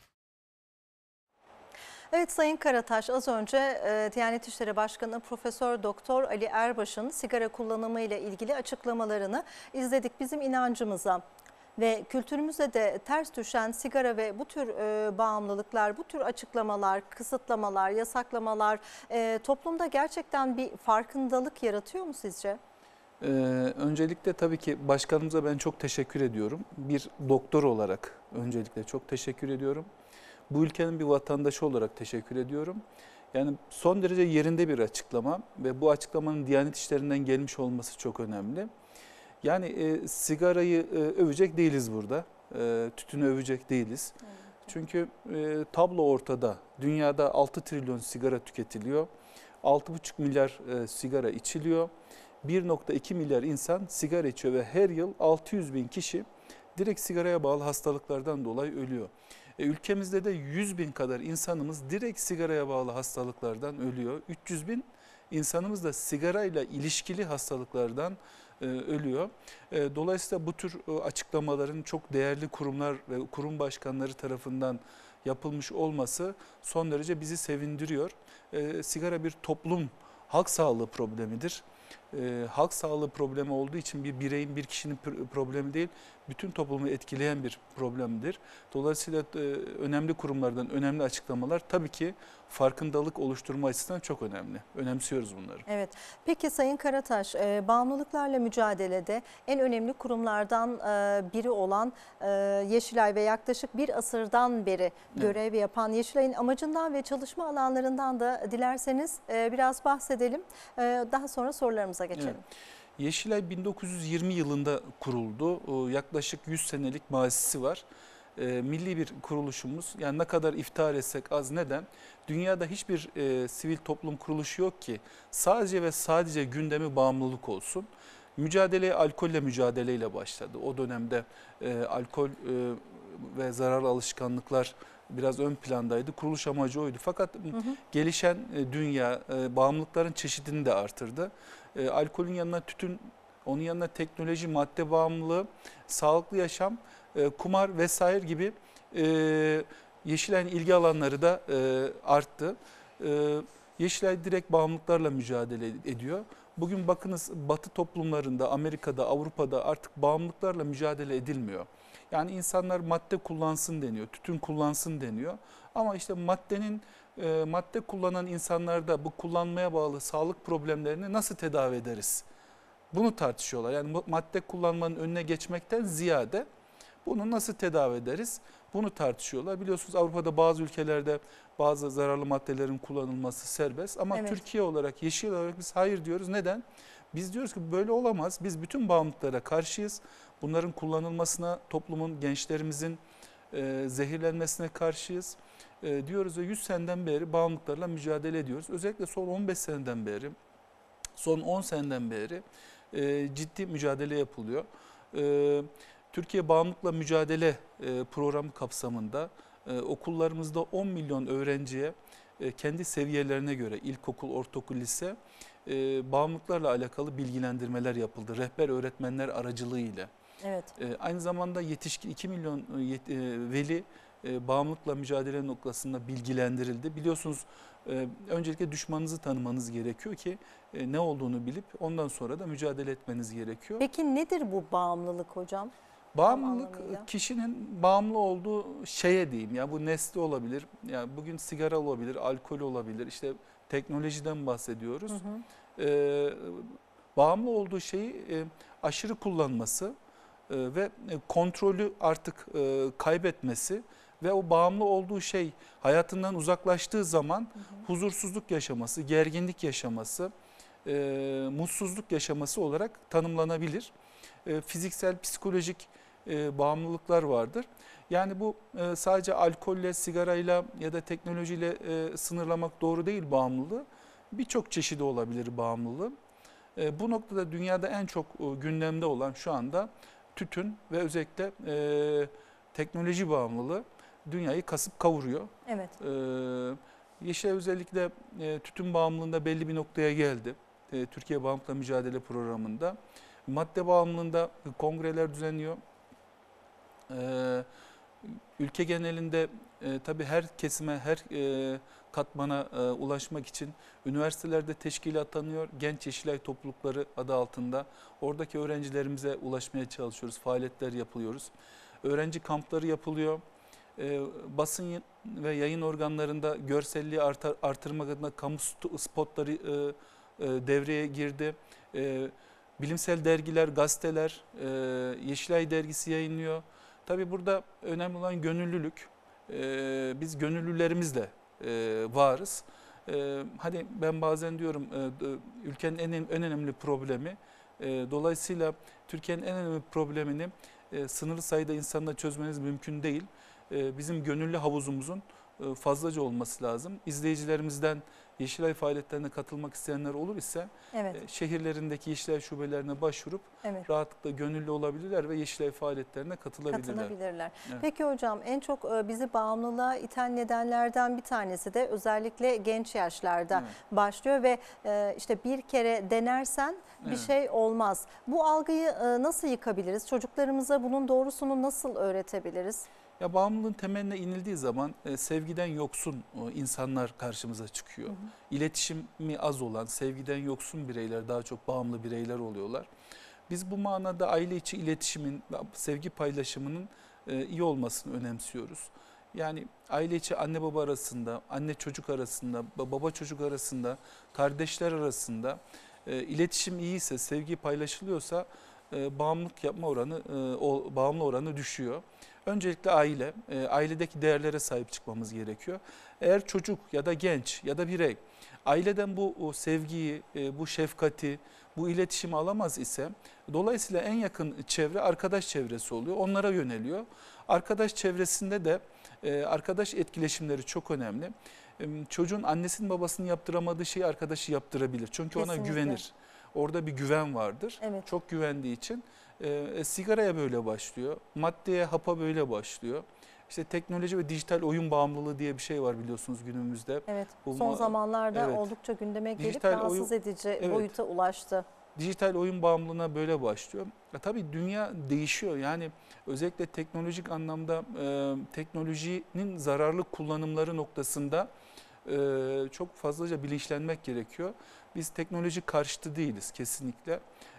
Evet Sayın Karataş, az önce e, Diyanet İşleri Başkanı Profesör Doktor Ali Erbaş'ın sigara kullanımı ile ilgili açıklamalarını izledik. Bizim inancımıza ve kültürümüze de ters düşen sigara ve bu tür e, bağımlılıklar, bu tür açıklamalar, kısıtlamalar, yasaklamalar e, toplumda gerçekten bir farkındalık yaratıyor mu sizce? Ee, öncelikle tabii ki başkanımıza ben çok teşekkür ediyorum. Bir doktor olarak öncelikle çok teşekkür ediyorum. Bu ülkenin bir vatandaşı olarak teşekkür ediyorum. Yani son derece yerinde bir açıklama ve bu açıklamanın Diyanet İşleri'nden gelmiş olması çok önemli. Yani e, sigarayı e, övecek değiliz burada, e, tütünü övecek değiliz. Evet. Çünkü e, tablo ortada. Dünyada altı trilyon sigara tüketiliyor. altı buçuk milyar e, sigara içiliyor. bir nokta iki milyar insan sigara içiyor ve her yıl altı yüz bin kişi direkt sigaraya bağlı hastalıklardan dolayı ölüyor. E, ülkemizde de yüz bin kadar insanımız direkt sigaraya bağlı hastalıklardan ölüyor. üç yüz bin insanımız da sigarayla ilişkili hastalıklardan e, ölüyor. E, dolayısıyla bu tür e, açıklamaların çok değerli kurumlar ve kurum başkanları tarafından yapılmış olması son derece bizi sevindiriyor. E, sigara bir toplum halk sağlığı problemidir. E, halk sağlığı problemi olduğu için bir bireyin, bir kişinin problemi değil, bütün toplumu etkileyen bir problemdir. Dolayısıyla e, önemli kurumlardan önemli açıklamalar tabii ki farkındalık oluşturma açısından çok önemli. Önemsiyoruz bunları. Evet. Peki Sayın Karataş, e, bağımlılıklarla mücadelede en önemli kurumlardan e, biri olan e, Yeşilay ve yaklaşık bir asırdan beri görev evet. yapan Yeşilay'ın amacından ve çalışma alanlarından da dilerseniz e, biraz bahsedelim. E, daha sonra sorularımıza geçelim. Evet. Yeşilay bin dokuz yüz yirmi yılında kuruldu. Yaklaşık yüz senelik mazisi var. Milli bir kuruluşumuz. Yani ne kadar iftihar etsek az. Neden? Dünyada hiçbir e, sivil toplum kuruluşu yok ki sadece ve sadece gündemi bağımlılık olsun. Mücadele alkolle mücadeleyle başladı. O dönemde e, alkol e, ve zararlı alışkanlıklar biraz ön plandaydı. Kuruluş amacı oydu. Fakat hı hı. gelişen e, dünya e, bağımlılıkların çeşidini de artırdı. E, alkolün yanına tütün, onun yanına teknoloji, madde bağımlılığı, sağlıklı yaşam, e, kumar vesaire gibi e, Yeşilay'ın ilgi alanları da e, arttı. E, Yeşilay direkt bağımlılıklarla mücadele ediyor. Bugün bakınız Batı toplumlarında, Amerika'da, Avrupa'da artık bağımlılıklarla mücadele edilmiyor. Yani insanlar madde kullansın deniyor, tütün kullansın deniyor. Ama işte maddenin e, madde kullanan insanlarda bu kullanmaya bağlı sağlık problemlerini nasıl tedavi ederiz? Bunu tartışıyorlar. Yani madde kullanmanın önüne geçmekten ziyade bunu nasıl tedavi ederiz? Bunu tartışıyorlar. Biliyorsunuz Avrupa'da bazı ülkelerde bazı zararlı maddelerin kullanılması serbest. Ama evet. Türkiye olarak, Yeşil olarak biz hayır diyoruz. Neden? Biz diyoruz ki böyle olamaz. Biz bütün bağımlılıklara karşıyız. Bunların kullanılmasına, toplumun, gençlerimizin e, zehirlenmesine karşıyız. E, diyoruz ve yüz seneden beri bağımlılıklarla mücadele ediyoruz. Özellikle son on beş seneden beri, son on seneden beri e, ciddi mücadele yapılıyor. E, Türkiye Bağımlılıkla Mücadele e, programı kapsamında e, okullarımızda on milyon öğrenciye e, kendi seviyelerine göre ilkokul, ortaokul, lise e, bağımlılıklarla alakalı bilgilendirmeler yapıldı. Rehber öğretmenler aracılığıyla. Evet. E, aynı zamanda yetişkin iki milyon e, veli e, bağımlılıkla mücadele noktasında bilgilendirildi. Biliyorsunuz e, öncelikle düşmanınızı tanımanız gerekiyor ki e, ne olduğunu bilip ondan sonra da mücadele etmeniz gerekiyor. Peki nedir bu bağımlılık hocam? Bağımlılık kişinin bağımlı olduğu şeye diyeyim. Ya bu nesne olabilir. Yani bugün sigara olabilir, alkol olabilir. İşte teknolojiden bahsediyoruz. Hı hı. Ee, bağımlı olduğu şeyi e, aşırı kullanması e, ve kontrolü artık e, kaybetmesi ve o bağımlı olduğu şey hayatından uzaklaştığı zaman hı hı. huzursuzluk yaşaması, gerginlik yaşaması, e, mutsuzluk yaşaması olarak tanımlanabilir. E, fiziksel, psikolojik e, bağımlılıklar vardır. Yani bu e, sadece alkolle, sigarayla ya da teknolojiyle e, sınırlamak doğru değil bağımlılığı. Birçok çeşidi olabilir bağımlılığı. E, bu noktada dünyada en çok e, gündemde olan şu anda tütün ve özellikle e, teknoloji bağımlılığı dünyayı kasıp kavuruyor. Evet. E, Yeşilay özellikle e, tütün bağımlılığında belli bir noktaya geldi. E, Türkiye Bağımlılıkla Mücadele Programı'nda. Madde bağımlılığında kongreler düzenliyor. Ee, ülke genelinde e, tabii her kesime, her e, katmana e, ulaşmak için üniversitelerde teşkilatlanıyor. Genç Yeşilay toplulukları adı altında. Oradaki öğrencilerimize ulaşmaya çalışıyoruz. Faaliyetler yapılıyoruz. Öğrenci kampları yapılıyor. E, basın ve yayın organlarında görselliği artar, artırmak adına kamu spotları e, e, devreye girdi. E, Bilimsel dergiler, gazeteler, e, Yeşilay dergisi yayınlıyor. Tabii burada önemli olan gönüllülük. E, biz gönüllülerimizle e, varız. E, hani ben bazen diyorum e, ülkenin en, en önemli problemi, e, dolayısıyla Türkiye'nin en önemli problemini e, sınırlı sayıda insanla çözmeniz mümkün değil. e, bizim gönüllü havuzumuzun e, fazlaca olması lazım. İzleyicilerimizden Yeşilay faaliyetlerine katılmak isteyenler olur ise Evet. e, şehirlerindeki Yeşilay şubelerine başvurup Evet. rahatlıkla gönüllü olabilirler ve Yeşilay faaliyetlerine katılabilirler. Katılabilirler. Evet. Peki hocam, en çok e, bizi bağımlılığa iten nedenlerden bir tanesi de özellikle genç yaşlarda Evet. başlıyor ve e, işte bir kere denersen bir Evet. şey olmaz. Bu algıyı e, nasıl yıkabiliriz? Çocuklarımıza bunun doğrusunu nasıl öğretebiliriz? Ya bağımlılığın temeline inildiği zaman e, sevgiden yoksun o insanlar karşımıza çıkıyor. Hı hı. İletişimi az olan, sevgiden yoksun bireyler daha çok bağımlı bireyler oluyorlar. Biz bu manada aile içi iletişimin, sevgi paylaşımının e, iyi olmasını önemsiyoruz. Yani aile içi anne baba arasında, anne çocuk arasında, baba çocuk arasında, kardeşler arasında e, iletişim iyiyse, sevgi paylaşılıyorsa e, bağımlılık yapma oranı, e, o bağımlı oranı düşüyor. Öncelikle aile, e, ailedeki değerlere sahip çıkmamız gerekiyor. Eğer çocuk ya da genç ya da birey aileden bu o sevgiyi, e, bu şefkati, bu iletişimi alamaz ise dolayısıyla en yakın çevre arkadaş çevresi oluyor. Onlara yöneliyor. Arkadaş çevresinde de e, arkadaş etkileşimleri çok önemli. E, çocuğun annesinin babasının yaptıramadığı şeyi arkadaşı yaptırabilir. Çünkü ona Kesinlikle. güvenir. Orada bir güven vardır. Evet. Çok güvendiği için e, sigaraya böyle başlıyor. Maddeye, hapa böyle başlıyor. İşte teknoloji ve dijital oyun bağımlılığı diye bir şey var biliyorsunuz günümüzde. Evet. Bu Son ma- zamanlarda Evet. oldukça gündeme gelip Dijital rahatsız oyun- edici Evet. boyuta ulaştı. Dijital oyun bağımlılığına böyle başlıyor. Ya tabii dünya değişiyor. Yani özellikle teknolojik anlamda e, teknolojinin zararlı kullanımları noktasında e, çok fazlaca bilinçlenmek gerekiyor. Biz teknoloji karşıtı değiliz kesinlikle.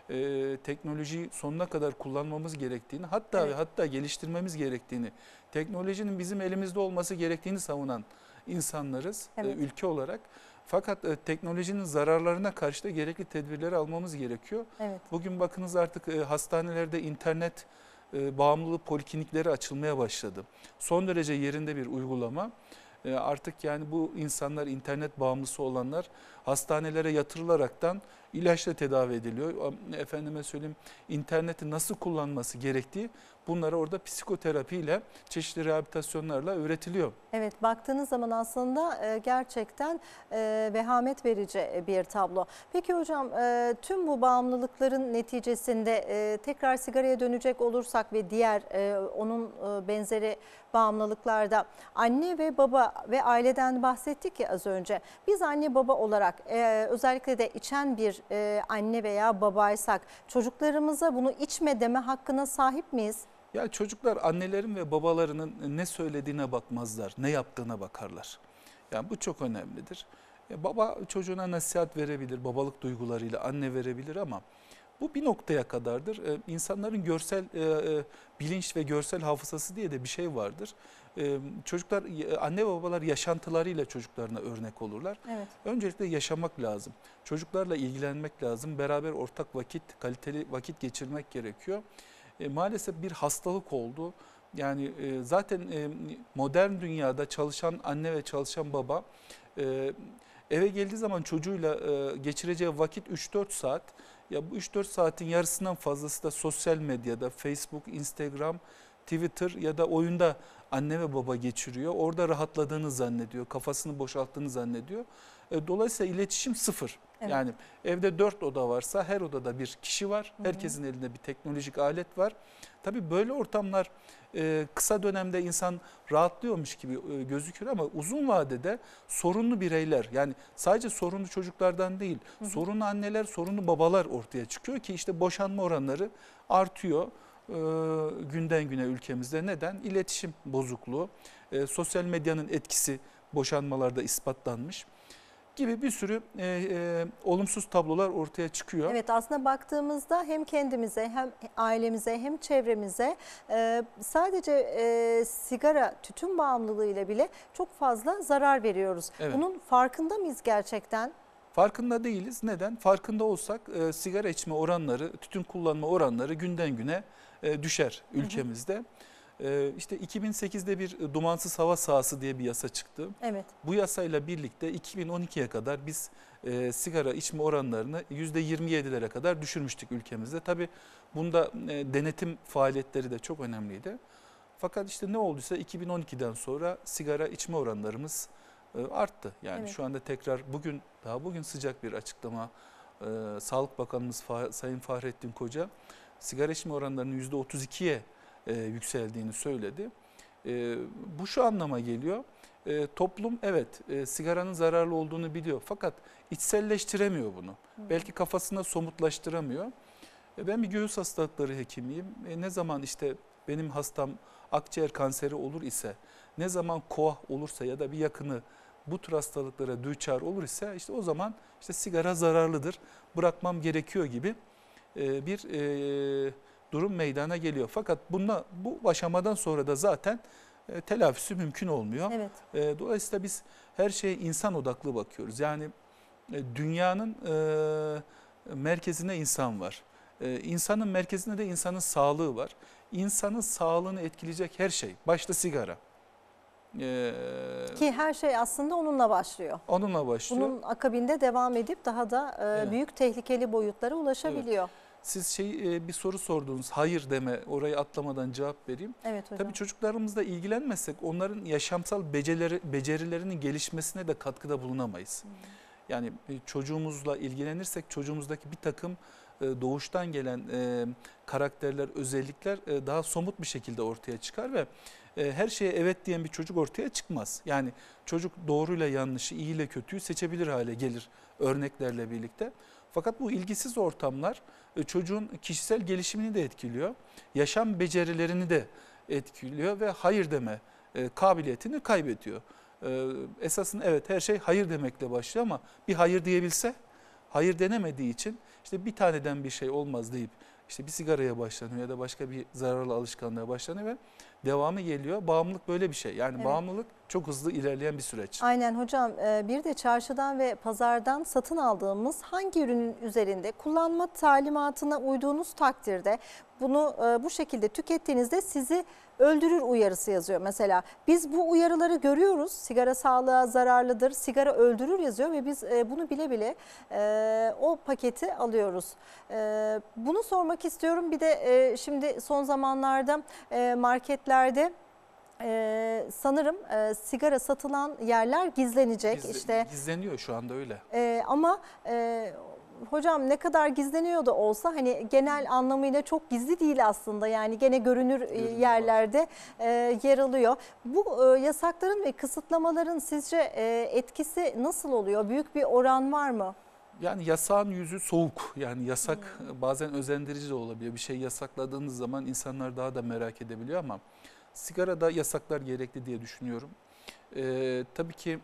E, teknolojiyi sonuna kadar kullanmamız gerektiğini, hatta Evet. ve hatta geliştirmemiz gerektiğini, teknolojinin bizim elimizde olması gerektiğini savunan insanlarız e, Evet. ülke olarak. Fakat e, teknolojinin zararlarına karşı da gerekli tedbirleri almamız gerekiyor. Evet. Bugün bakınız artık e, hastanelerde internet e, bağımlılığı poliklinikleri açılmaya başladı. Son derece yerinde bir uygulama. E, artık yani bu insanlar, internet bağımlısı olanlar hastanelere yatırılaraktan ilaçla tedavi ediliyor. Efendime söyleyeyim, interneti nasıl kullanması gerektiği bunlara orada psikoterapiyle, çeşitli rehabilitasyonlarla öğretiliyor. Evet, baktığınız zaman aslında e, gerçekten e, vehamet verici bir tablo. Peki hocam, e, tüm bu bağımlılıkların neticesinde e, tekrar sigaraya dönecek olursak ve diğer e, onun e, benzeri bağımlılıklarda anne ve baba ve aileden bahsettik ya az önce. Biz anne baba olarak e, özellikle de içen bir e, anne veya babaysak çocuklarımıza bunu içme deme hakkına sahip miyiz? Ya çocuklar annelerin ve babalarının ne söylediğine bakmazlar, ne yaptığına bakarlar. Yani bu çok önemlidir. Ya baba çocuğuna nasihat verebilir, babalık duygularıyla anne verebilir ama bu bir noktaya kadardır. Ee, insanların görsel e, e, bilinç ve görsel hafızası diye de bir şey vardır. Ee, çocuklar, anne ve babalar yaşantılarıyla çocuklarına örnek olurlar. Evet. Öncelikle yaşamak lazım. Çocuklarla ilgilenmek lazım. Beraber ortak vakit, kaliteli vakit geçirmek gerekiyor. E, maalesef bir hastalık oldu. Yani e, zaten e, modern dünyada çalışan anne ve çalışan baba e, eve geldiği zaman çocuğuyla e, geçireceği vakit üç dört saat. Ya bu üç dört saatin yarısından fazlası da sosyal medyada, Facebook, Instagram, Twitter ya da oyunda anne ve baba geçiriyor. Orada rahatladığını zannediyor, kafasını boşalttığını zannediyor. E, dolayısıyla iletişim sıfır. Evet. Yani evde dört oda varsa her odada bir kişi var. Herkesin elinde bir teknolojik alet var. Tabii böyle ortamlar e, kısa dönemde insan rahatlıyormuş gibi e, gözükür ama uzun vadede sorunlu bireyler, yani sadece sorunlu çocuklardan değil, Hı hı. sorunlu anneler, sorunlu babalar ortaya çıkıyor ki işte boşanma oranları artıyor e, günden güne ülkemizde. Neden? İletişim bozukluğu, e, sosyal medyanın etkisi boşanmalarda ispatlanmış gibi bir sürü e, e, olumsuz tablolar ortaya çıkıyor. Evet, aslında baktığımızda hem kendimize hem ailemize hem çevremize e, sadece e, sigara, tütün bağımlılığıyla bile çok fazla zarar veriyoruz. Evet. Bunun farkında mıyız gerçekten? Farkında değiliz. Neden? Farkında olsak e, sigara içme oranları, tütün kullanma oranları günden güne e, düşer ülkemizde. Hı hı. E, işte iki bin sekizde bir dumansız hava sahası diye bir yasa çıktı. Evet. Bu yasayla birlikte iki bin on ikiye kadar biz e, sigara içme oranlarını yüzde yirmi yedilere kadar düşürmüştük ülkemizde. Tabii bunda e, denetim faaliyetleri de çok önemliydi. Fakat işte ne olduysa iki bin on ikiden sonra sigara içme oranlarımız e, arttı. Yani Evet. şu anda tekrar bugün daha bugün sıcak bir açıklama e, Sağlık Bakanımız Fa- Sayın Fahrettin Koca sigara içme oranlarının yüzde otuz ikiye e, yükseldiğini söyledi. E, bu şu anlama geliyor. E, toplum evet e, sigaranın zararlı olduğunu biliyor fakat içselleştiremiyor bunu. Hı. Belki kafasında somutlaştıramıyor. E, ben bir göğüs hastalıkları hekimiyim. E, ne zaman işte benim hastam akciğer kanseri olur ise, ne zaman koah olursa ya da bir yakını bu tür hastalıklara düçar olur ise işte o zaman işte sigara zararlıdır, bırakmam gerekiyor gibi e, bir e, durum meydana geliyor. Fakat bunda, bu aşamadan sonra da zaten e, telafisi mümkün olmuyor. Evet. E, dolayısıyla biz her şeye insan odaklı bakıyoruz. Yani e, dünyanın e, merkezine insan var. E, insanın merkezinde de insanın sağlığı var. İnsanın sağlığını etkileyecek her şey, başta sigara. Ee, Ki her şey aslında onunla başlıyor. Onunla başlıyor. Bunun akabinde devam edip daha da e, Evet. büyük tehlikeli boyutlara ulaşabiliyor. Evet. Siz şey e, bir soru sordunuz, hayır deme, orayı atlamadan cevap vereyim. Evet hocam. Tabii çocuklarımızla ilgilenmezsek onların yaşamsal becerileri, becerilerinin gelişmesine de katkıda bulunamayız. Hmm. Yani çocuğumuzla ilgilenirsek çocuğumuzdaki bir takım doğuştan gelen e, karakterler, özellikler e, daha somut bir şekilde ortaya çıkar ve e, her şeye evet diyen bir çocuk ortaya çıkmaz. Yani çocuk doğruyla yanlışı, iyiyle kötüyü seçebilir hale gelir örneklerle birlikte. Fakat bu ilgisiz ortamlar e, çocuğun kişisel gelişimini de etkiliyor, yaşam becerilerini de etkiliyor ve hayır deme e, kabiliyetini kaybediyor. E, esasında evet her şey hayır demekle başlıyor ama bir hayır diyebilse, hayır denemediği için işte bir taneden bir şey olmaz deyip işte bir sigaraya başlanıyor ya da başka bir zararlı alışkanlığa başlanıyor ve devamı geliyor. Bağımlılık böyle bir şey. Yani evet. Bağımlılık çok hızlı ilerleyen bir süreç. Aynen hocam. Bir de çarşıdan ve pazardan satın aldığımız hangi ürünün üzerinde kullanma talimatına uyduğunuz takdirde bunu bu şekilde tükettiğinizde sizi öldürür uyarısı yazıyor mesela. Biz bu uyarıları görüyoruz. Sigara sağlığa zararlıdır, sigara öldürür yazıyor ve biz bunu bile bile o paketi alıyoruz. Bunu sormak istiyorum. Bir de şimdi son zamanlarda marketlerde Ee, sanırım e, sigara satılan yerler gizlenecek. Gizle, işte Gizleniyor şu anda öyle. E, ama e, hocam ne kadar gizleniyor da olsa hani genel anlamıyla çok gizli değil aslında. Yani gene görünür, görünür yerlerde e, yer alıyor. Bu e, yasakların ve kısıtlamaların sizce e, etkisi nasıl oluyor? Büyük bir oran var mı? Yani yasağın yüzü soğuk. Yani yasak hmm. bazen özendirici de olabiliyor. Bir şey yasakladığınız zaman insanlar daha da merak edebiliyor ama sigarada yasaklar gerekli diye düşünüyorum. Ee, tabii ki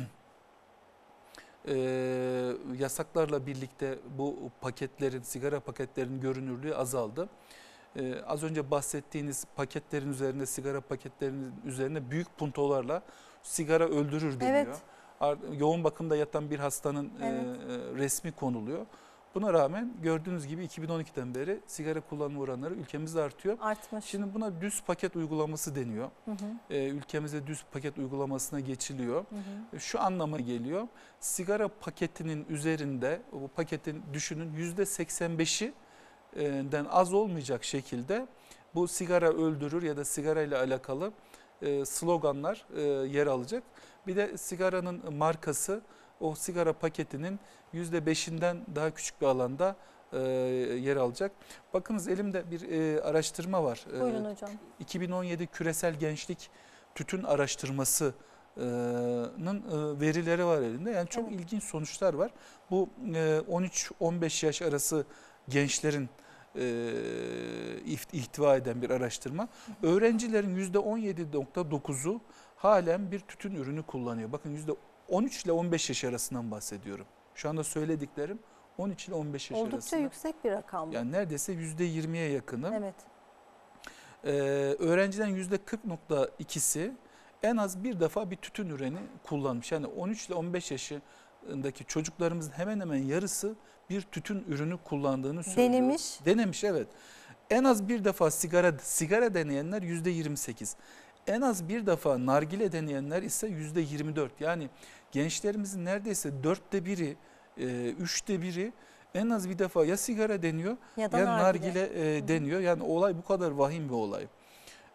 e, yasaklarla birlikte bu paketlerin, sigara paketlerinin görünürlüğü azaldı. Ee, az önce bahsettiğiniz paketlerin üzerinde, sigara paketlerinin üzerine büyük puntolarla sigara öldürür deniyor. Evet. Yoğun bakımda yatan bir hastanın evet. e, resmi konuluyor. Buna rağmen gördüğünüz gibi iki bin on ikiden beri sigara kullanma oranları ülkemizde artıyor. Artmış. Şimdi buna düz paket uygulaması deniyor. Hı hı. Ee, ülkemizde düz paket uygulamasına geçiliyor. Hı hı. Şu anlama geliyor. Sigara paketinin üzerinde, bu paketin düşünün yüzde seksen beşinden az olmayacak şekilde bu sigara öldürür ya da sigara ile alakalı sloganlar yer alacak. Bir de sigaranın markası o sigara paketinin yüzde beşinden daha küçük bir alanda e, yer alacak. Bakınız elimde bir e, araştırma var. Buyurun e, hocam. iki bin on yedi Küresel Gençlik Tütün Araştırması'nın e, verileri var elinde. Yani çok evet. ilginç sonuçlar var. Bu e, on üç on beş yaş arası gençlerin e, ihtiva eden bir araştırma. Öğrencilerin yüzde on yedi nokta dokuzu halen bir tütün ürünü kullanıyor. Bakın yüzde on üç ile on beş yaş arasından bahsediyorum. Şu anda söylediklerim on üç ile on beş yaş Oldukça arasında. Oldukça yüksek bir rakam bu. Yani neredeyse yüzde yirmiye yakını. Evet. Ee, öğrencilerin yüzde kırk nokta ikisi en az bir defa bir tütün ürünü kullanmış. Yani on üç ile on beş yaşındaki çocuklarımızın hemen hemen yarısı bir tütün ürünü kullandığını söylüyor. Denemiş. Denemiş evet. En az bir defa sigara sigara deneyenler yüzde yirmi sekiz. En az bir defa nargile deneyenler ise yüzde yirmi dört. Yani gençlerimizin neredeyse dörtte biri, e, üçte biri en az bir defa ya sigara deniyor ya, ya nargile, nargile e, deniyor. Yani olay bu kadar vahim bir olay.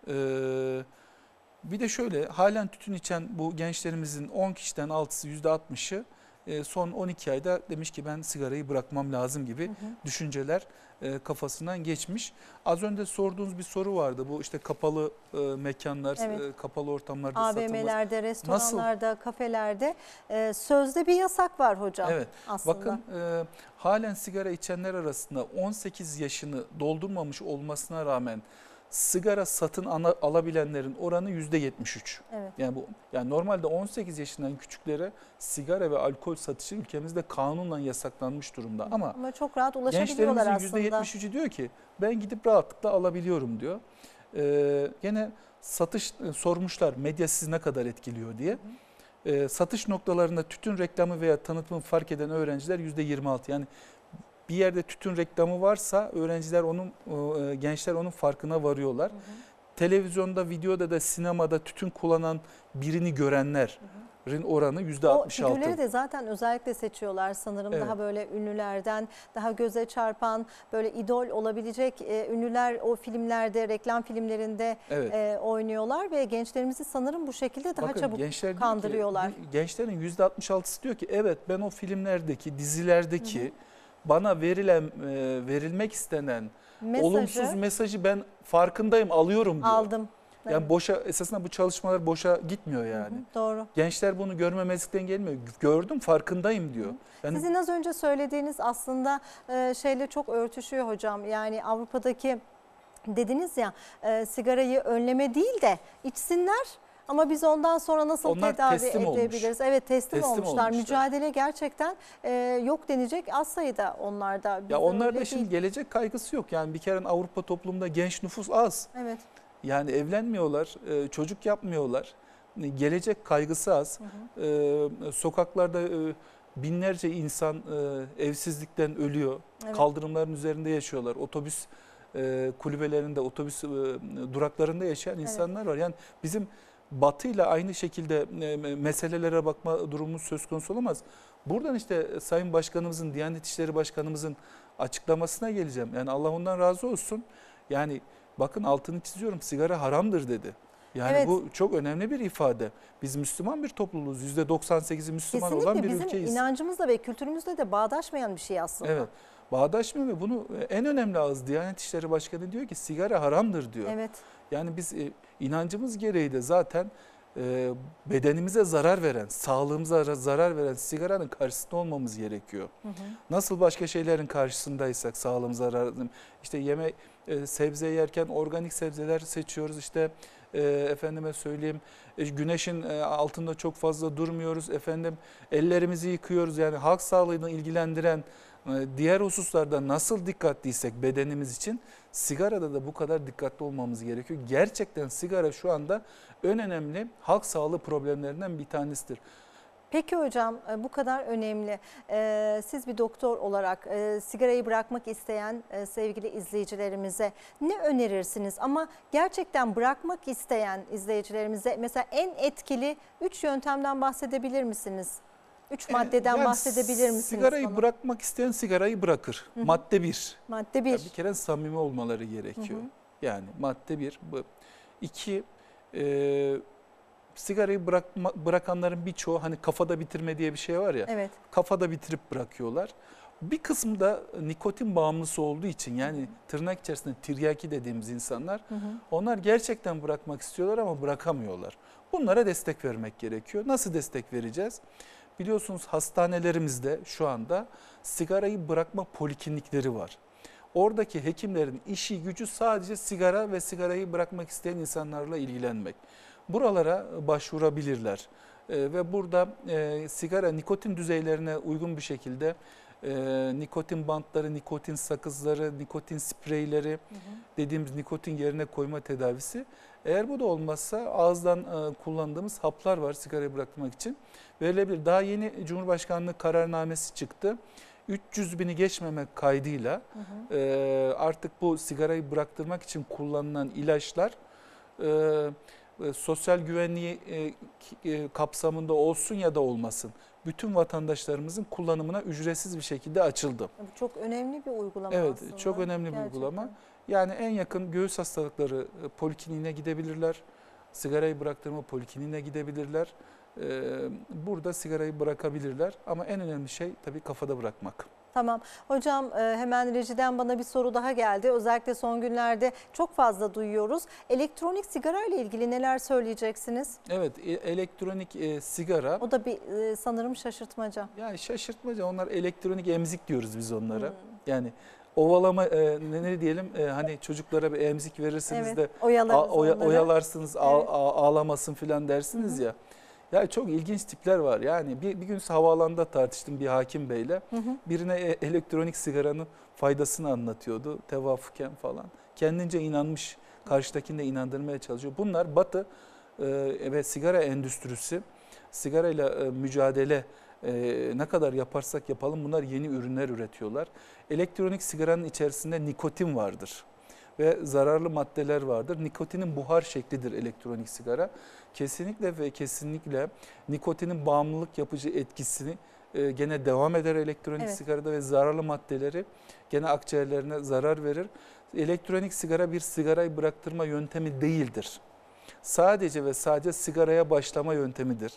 Ee, bir de şöyle, halen tütün içen bu gençlerimizin on kişiden altısı, yüzde altmışı e, son on iki ayda demiş ki ben sigarayı bırakmam lazım gibi hı hı. düşünceler e, kafasından geçmiş. Az önce sorduğunuz bir soru vardı. Bu işte kapalı e, mekanlar, evet. e, kapalı ortamlarda A V satılması. A V M'lerde, restoranlarda, Nasıl? kafelerde e, sözde bir yasak var hocam. Evet. Aslında. Bakın e, halen sigara içenler arasında on sekiz yaşını doldurmamış olmasına rağmen sigara satın ana, alabilenlerin oranı yüzde yetmiş üç. Evet. Yani bu yani normalde on sekiz yaşından küçüklere sigara ve alkol satışı ülkemizde kanunla yasaklanmış durumda. Ama, Ama çok rahat ulaşabiliyorlar aslında. Gençlerimizin yüzde yetmiş üçü diyor ki ben gidip rahatlıkla alabiliyorum diyor. Ee, gene satış e, sormuşlar medya sizi ne kadar etkiliyor diye. Hı hı. Ee, satış noktalarında tütün reklamı veya tanıtımı fark eden öğrenciler yüzde yirmi altı. Yani bir yerde tütün reklamı varsa öğrenciler onun, gençler onun farkına varıyorlar. Hı hı. Televizyonda, videoda da sinemada tütün kullanan birini görenlerin oranı yüzde altmış altı. O figürleri de zaten özellikle seçiyorlar sanırım. Evet. Daha böyle ünlülerden, daha göze çarpan, böyle idol olabilecek ünlüler o filmlerde, reklam filmlerinde evet. oynuyorlar ve gençlerimizi sanırım bu şekilde daha Bakın, çabuk kandırıyorlar. Ki, gençlerin yüzde altmış altısı diyor ki evet ben o filmlerdeki, dizilerdeki hı hı. bana verilen verilmek istenen mesajı, olumsuz mesajı ben farkındayım, alıyorum diyor. Aldım. Yani evet. boşa esasında bu çalışmalar boşa gitmiyor yani. Hı hı, doğru. Gençler bunu görmemezlikten gelmiyor. Gördüm, farkındayım diyor. Yani, sizin az önce söylediğiniz aslında şeyle çok örtüşüyor hocam. Yani Avrupa'daki dediniz ya sigarayı önleme değil de içsinler. Ama biz ondan sonra nasıl Onlar tedavi teslim edebiliriz? Olmuş. Evet teslim, teslim olmuşlar. olmuşlar. Mücadele gerçekten e, yok denecek az sayıda onlarda. Ya onlarda şimdi gelecek kaygısı yok. Yani bir kere Avrupa toplumunda genç nüfus az. Evet. Yani evlenmiyorlar, e, çocuk yapmıyorlar. Gelecek kaygısı az. Hı hı. E, sokaklarda e, binlerce insan e, evsizlikten ölüyor. Evet. Kaldırımların üzerinde yaşıyorlar. Otobüs e, kulübelerinde, otobüs e, duraklarında yaşayan insanlar evet. var. Yani bizim Batı ile aynı şekilde meselelere bakma durumumuz söz konusu olamaz. Buradan işte Sayın Başkanımızın, Diyanet İşleri Başkanımızın açıklamasına geleceğim. Yani Allah ondan razı olsun. Yani bakın altını çiziyorum, sigara haramdır dedi. Yani evet. bu çok önemli bir ifade. Biz Müslüman bir topluluğuz. yüzde doksan sekizi Müslüman Kesinlikle olan bir bizim ülkeyiz. inancımızla ve kültürümüzle de bağdaşmayan bir şey aslında. Evet. Bağdaşmıyor ve bunu en önemli ağız Diyanet İşleri Başkanı diyor ki sigara haramdır diyor. Evet. Yani biz e, inancımız gereği de zaten e, bedenimize zarar veren, sağlığımıza zarar veren sigaranın karşısında olmamız gerekiyor. Hı hı. Nasıl başka şeylerin karşısındaysak sağlığımıza zarar, işte yemek, e, sebze yerken organik sebzeler seçiyoruz. İşte e, efendime söyleyeyim e, güneşin e, altında çok fazla durmuyoruz. Efendim ellerimizi yıkıyoruz. Yani halk sağlığını ilgilendiren diğer hususlarda nasıl dikkatliysek bedenimiz için sigarada da bu kadar dikkatli olmamız gerekiyor. Gerçekten sigara şu anda en önemli halk sağlığı problemlerinden bir tanesidir. Peki hocam bu kadar önemli. Siz bir doktor olarak sigarayı bırakmak isteyen sevgili izleyicilerimize ne önerirsiniz? Ama gerçekten bırakmak isteyen izleyicilerimize mesela en etkili üç yöntemden bahsedebilir misiniz? Üç maddeden yani bahsedebilir misiniz? Sigarayı bana? Bırakmak isteyen sigarayı bırakır. Hı hı. Madde bir. Madde bir. Yani bir kere samimi olmaları gerekiyor. Hı hı. Yani madde bir. Bu. İki, e, sigarayı bırakma, bırakanların birçoğu hani kafada bitirme diye bir şey var ya. Evet. Kafada bitirip bırakıyorlar. Bir kısmı da nikotin bağımlısı olduğu için yani hı hı. tırnak içerisinde tiryaki dediğimiz insanlar hı hı. onlar gerçekten bırakmak istiyorlar ama bırakamıyorlar. Bunlara destek vermek gerekiyor. Nasıl destek vereceğiz? Biliyorsunuz hastanelerimizde şu anda sigarayı bırakma poliklinikleri var. Oradaki hekimlerin işi gücü sadece sigara ve sigarayı bırakmak isteyen insanlarla ilgilenmek. Buralara başvurabilirler ee, ve burada e, sigara nikotin düzeylerine uygun bir şekilde e, nikotin bantları, nikotin sakızları, nikotin spreyleri hı hı. dediğimiz nikotin yerine koyma tedavisi. Eğer bu da olmazsa ağızdan e, kullandığımız haplar var sigarayı bırakmak için. Verilebilir. Daha yeni Cumhurbaşkanlığı kararnamesi çıktı. üç yüz bini geçmemek kaydıyla hı hı. E, artık bu sigarayı bıraktırmak için kullanılan ilaçlar e, e, sosyal güvenliği e, e, kapsamında olsun ya da olmasın. Bütün vatandaşlarımızın kullanımına ücretsiz bir şekilde açıldı. Bu çok önemli bir uygulama evet, aslında. Evet, çok önemli bir Gerçekten. uygulama. Yani en yakın göğüs hastalıkları polikliniğine gidebilirler. Sigarayı bıraktırma polikliniğine gidebilirler. Burada sigarayı bırakabilirler ama en önemli şey tabii kafada bırakmak. Tamam. Hocam hemen rejiden bana bir soru daha geldi. Özellikle son günlerde çok fazla duyuyoruz. Elektronik sigara ile ilgili neler söyleyeceksiniz? Evet, elektronik e, sigara. O da bir e, sanırım şaşırtmaca. Yani şaşırtmaca, onlar elektronik emzik diyoruz biz onlara. Hmm. Yani ovalama e, ne, ne diyelim e, hani çocuklara bir emzik verirsiniz evet, de a, oya, oyalarsınız evet. ağ, ağlamasın filan dersiniz Hı-hı. ya. Ya çok ilginç tipler var. Yani bir, bir gün havaalanında tartıştım bir hakim beyle. Hı hı. Birine elektronik sigaranın faydasını anlatıyordu tevafuken falan. Kendince inanmış, karşıdakini de inandırmaya çalışıyor. Bunlar Batı e, ve sigara endüstrisi, sigarayla e, mücadele e, ne kadar yaparsak yapalım bunlar yeni ürünler üretiyorlar. Elektronik sigaranın içerisinde nikotin vardır ve zararlı maddeler vardır. Nikotinin buhar şeklidir elektronik sigara. Kesinlikle ve kesinlikle nikotinin bağımlılık yapıcı etkisini e, gene devam eder elektronik evet. sigarada ve zararlı maddeleri gene akciğerlerine zarar verir. Elektronik sigara bir sigarayı bıraktırma yöntemi değildir. Sadece ve sadece sigaraya başlama yöntemidir.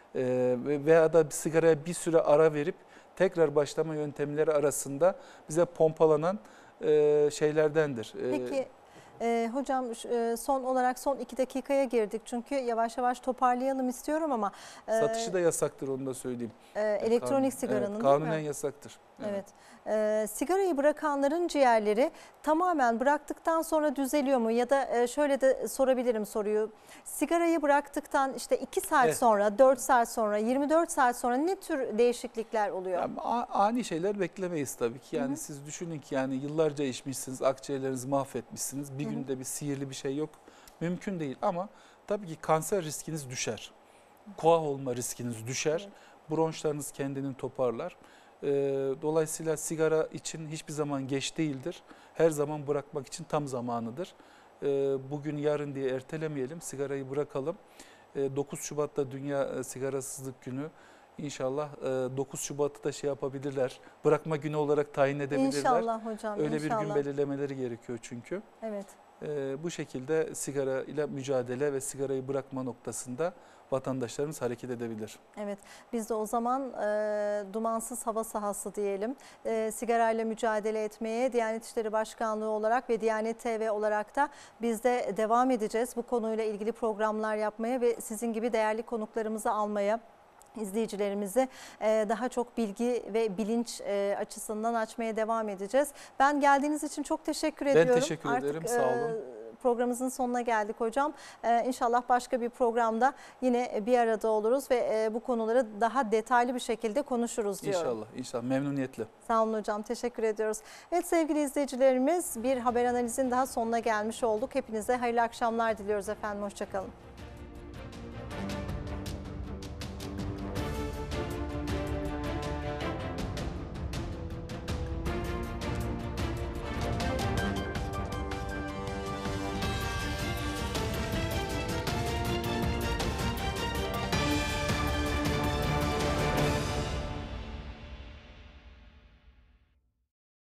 E, veya da sigaraya bir süre ara verip tekrar başlama yöntemleri arasında bize pompalanan e, şeylerdendir. Peki. Ee, hocam e, son olarak son iki dakikaya girdik çünkü yavaş yavaş toparlayalım istiyorum ama. E, Satışı da yasaktır, onu da söyleyeyim. E, elektronik Kanun, sigaranın evet, kanunen yasaktır. Evet. evet. E, sigarayı bırakanların ciğerleri tamamen bıraktıktan sonra düzeliyor mu? Ya da e, şöyle de sorabilirim soruyu. Sigarayı bıraktıktan işte iki saat evet. sonra, dört saat sonra, yirmi dört saat sonra ne tür değişiklikler oluyor? Yani, ani şeyler beklemeyiz tabii ki. Yani Hı -hı. siz düşünün ki yani yıllarca içmişsiniz, akciğerlerinizi mahvetmişsiniz. Bir Hı -hı. günde bir sihirli bir şey yok. Mümkün değil ama tabii ki kanser riskiniz düşer. Koah olma riskiniz düşer. Evet. Bronşlarınız kendini toparlar. Dolayısıyla sigara için hiçbir zaman geç değildir. Her zaman bırakmak için tam zamanıdır. Bugün yarın diye ertelemeyelim, sigarayı bırakalım. dokuz Şubat'ta Dünya Sigarasızlık Günü. İnşallah dokuz Şubat'ta da şey yapabilirler. Bırakma günü olarak tayin edebilirler. İnşallah hocam. Öyle inşallah. bir gün belirlemeleri gerekiyor çünkü. Evet. Bu şekilde sigara ile mücadele ve sigarayı bırakma noktasında vatandaşlarımız hareket edebilir. Evet, biz de o zaman e, dumansız hava sahası diyelim. E, sigarayla mücadele etmeye Diyanet İşleri Başkanlığı olarak ve Diyanet T V olarak da biz de devam edeceğiz. Bu konuyla ilgili programlar yapmaya ve sizin gibi değerli konuklarımızı almaya, izleyicilerimizi daha çok bilgi ve bilinç açısından açmaya devam edeceğiz. Ben geldiğiniz için çok teşekkür ediyorum. Ben teşekkür Artık ederim, sağ olun. Programımızın sonuna geldik hocam. İnşallah başka bir programda yine bir arada oluruz ve bu konuları daha detaylı bir şekilde konuşuruz diyorum. İnşallah, inşallah. Memnuniyetle. Sağ olun hocam, teşekkür ediyoruz. Evet sevgili izleyicilerimiz, bir haber analizin daha sonuna gelmiş olduk. Hepinize hayırlı akşamlar diliyoruz efendim. Hoşça kalın.